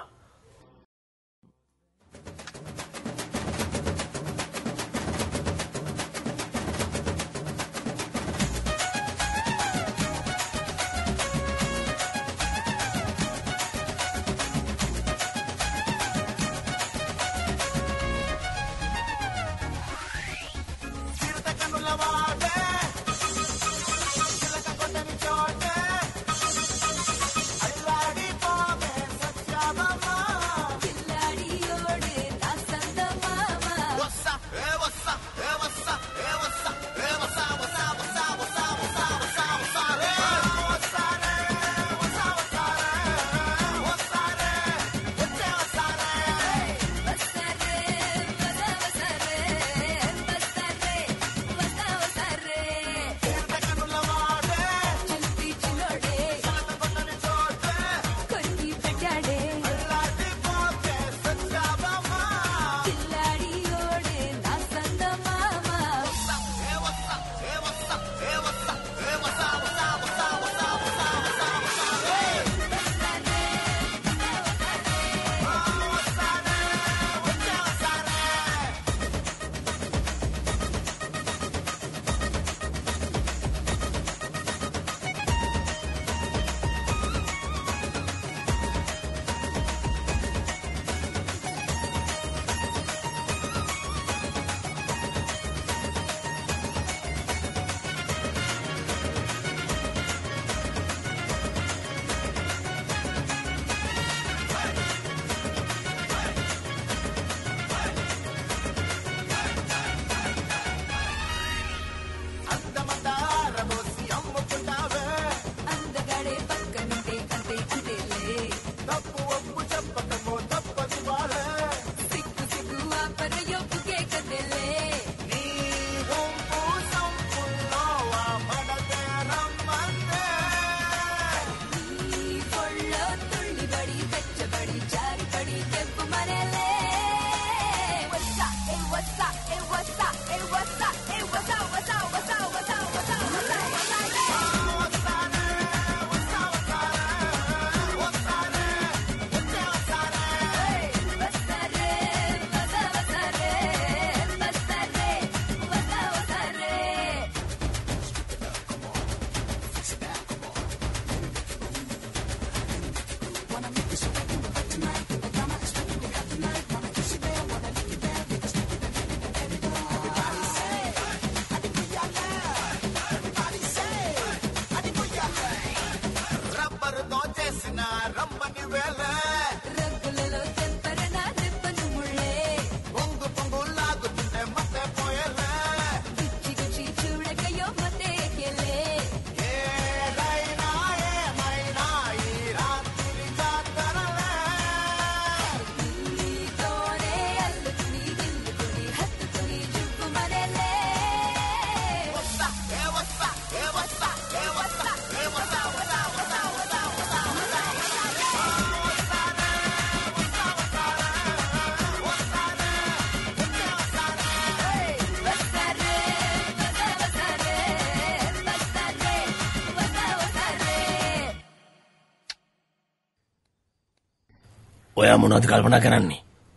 Speaker 5: ඔයා මොනවද කල්පනා කරන්නේ?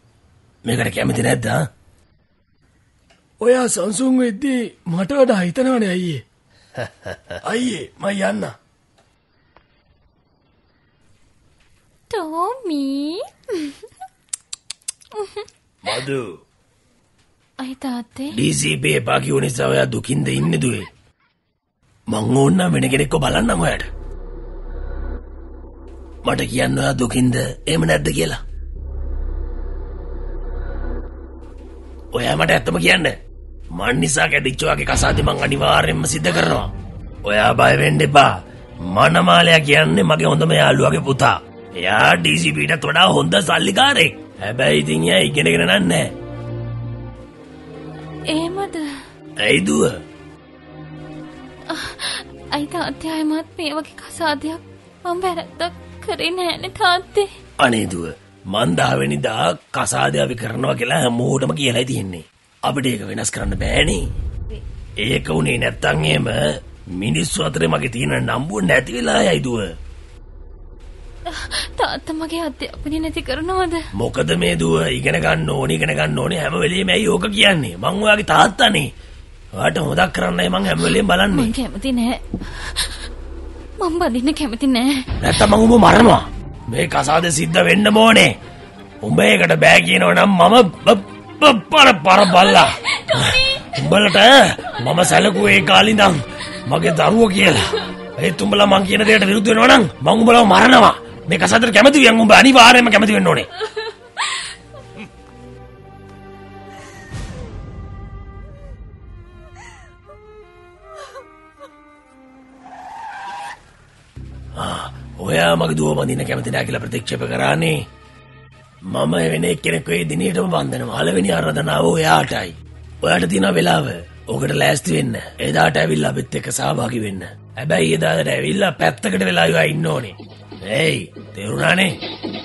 Speaker 5: මේකට කැමති නැද්ද?
Speaker 7: ඔයා සංසුන් වෙද්දී මට වඩා හිතනවනේ අයියේ. අයියේ මම යන්න.
Speaker 4: ටෝමි.
Speaker 5: මදු.
Speaker 4: අයි තාත්තේ.
Speaker 5: ඩීසීපී එපා කියු නිසා ඔයා දුකින්ද ඉන්නේ දුවේ. මං ඕන්නම් වෙන කෙනෙක්ව බලන්නම් ඔයාට. මට කියන්න ඔයා දුකින්ද එහෙම නැද්ද කියලා.
Speaker 2: ඔයා මට ඇත්තම කියන්න. මන් නිසා කැඩිච්ච වගේ කසාදෙ මං අනිවාර්යෙන්ම සිද්ධ කරනවා. ඔයා බය වෙන්න එපා. මනමාලයා කියන්නේ මගේ හොඳම යාළුවාගේ පුතා. එයා ඩීසීපීටත් වඩා හොඳ සල්ලිකාරයෙක්. හැබැයි ඉතින් එයා ඉගෙනගෙන නෑ.
Speaker 4: එහෙමද?
Speaker 2: ඇයි දුව?
Speaker 4: අයි තාත්තේ ආයමත් මේ වගේ කසාදයක් මම වැරද්දක් කරේ නෑනේ තාත්තේ.
Speaker 2: අනේ දුව, මන් දහවෙනිදා කසාදය අපි කරනවා කියලා හැමෝටම කියලායි තියෙන්නේ. අපිට ඒක වෙනස් කරන්න බෑනේ. ඒක උනේ නැත්තම් එහෙම මිනිස්සු අතරේ මගේ තියෙන නම්බුව නැති වෙලා යයි දුව.
Speaker 4: තාත්තා මගේ අධ්‍යාපනය නැති කරනවද?
Speaker 2: මොකද මේ දුව ඉගෙන ගන්න ඕනේ ඉගෙන ගන්න ඕනේ හැම වෙලෙම ඇයි ඕක කියන්නේ? මං ඔයාගේ තාත්තානේ. ඔයාට හොදක් කරන්නයි මං හැම වෙලෙම බලන්නේ.
Speaker 4: මං කැමති නෑ. මං බඳින්න කැමති නෑ.
Speaker 2: නැත්තම් මං උඹ මරනවා. මේ කසාද සිද්ධ වෙන්න ඕනේ. උඹ ඒකට බෑ කියනවනම් මම පර පර බල්ලා. උඹලට මම සැලකුවේ ඒ කාලේ ඉඳන් මගේ දරුවෝ කියලා. ඒත් උඹලා මං කියන දේට විරුද්ධ වෙනවා නම් මං උඹලව මරනවා. මේ කසාදට කැමති වියන් උඹ අනිවාර්යයෙන්ම කැමති වෙන්න ඕනේ. ආ ඔයා මගේ දුව බඳින්න කැමති නැහැ කියලා ප්‍රතික්ෂේප කරානේ. මම වෙන එක්කෙනෙක් වෙයි දිනේටම බඳිනවා. පළවෙනි ආරාධනාව ඔයාටයි. ඔයාට තියෙන වෙලාව ඔකට ලෑස්ති වෙන්න. එදාට ඇවිල්ලා අපිත් එක්ක සහභාගී වෙන්න. හැබැයි එදාට ඇවිල්ලා පැත්තකට වෙලා ඉන්න ඕනේ. ඒයි තේරුණානේ?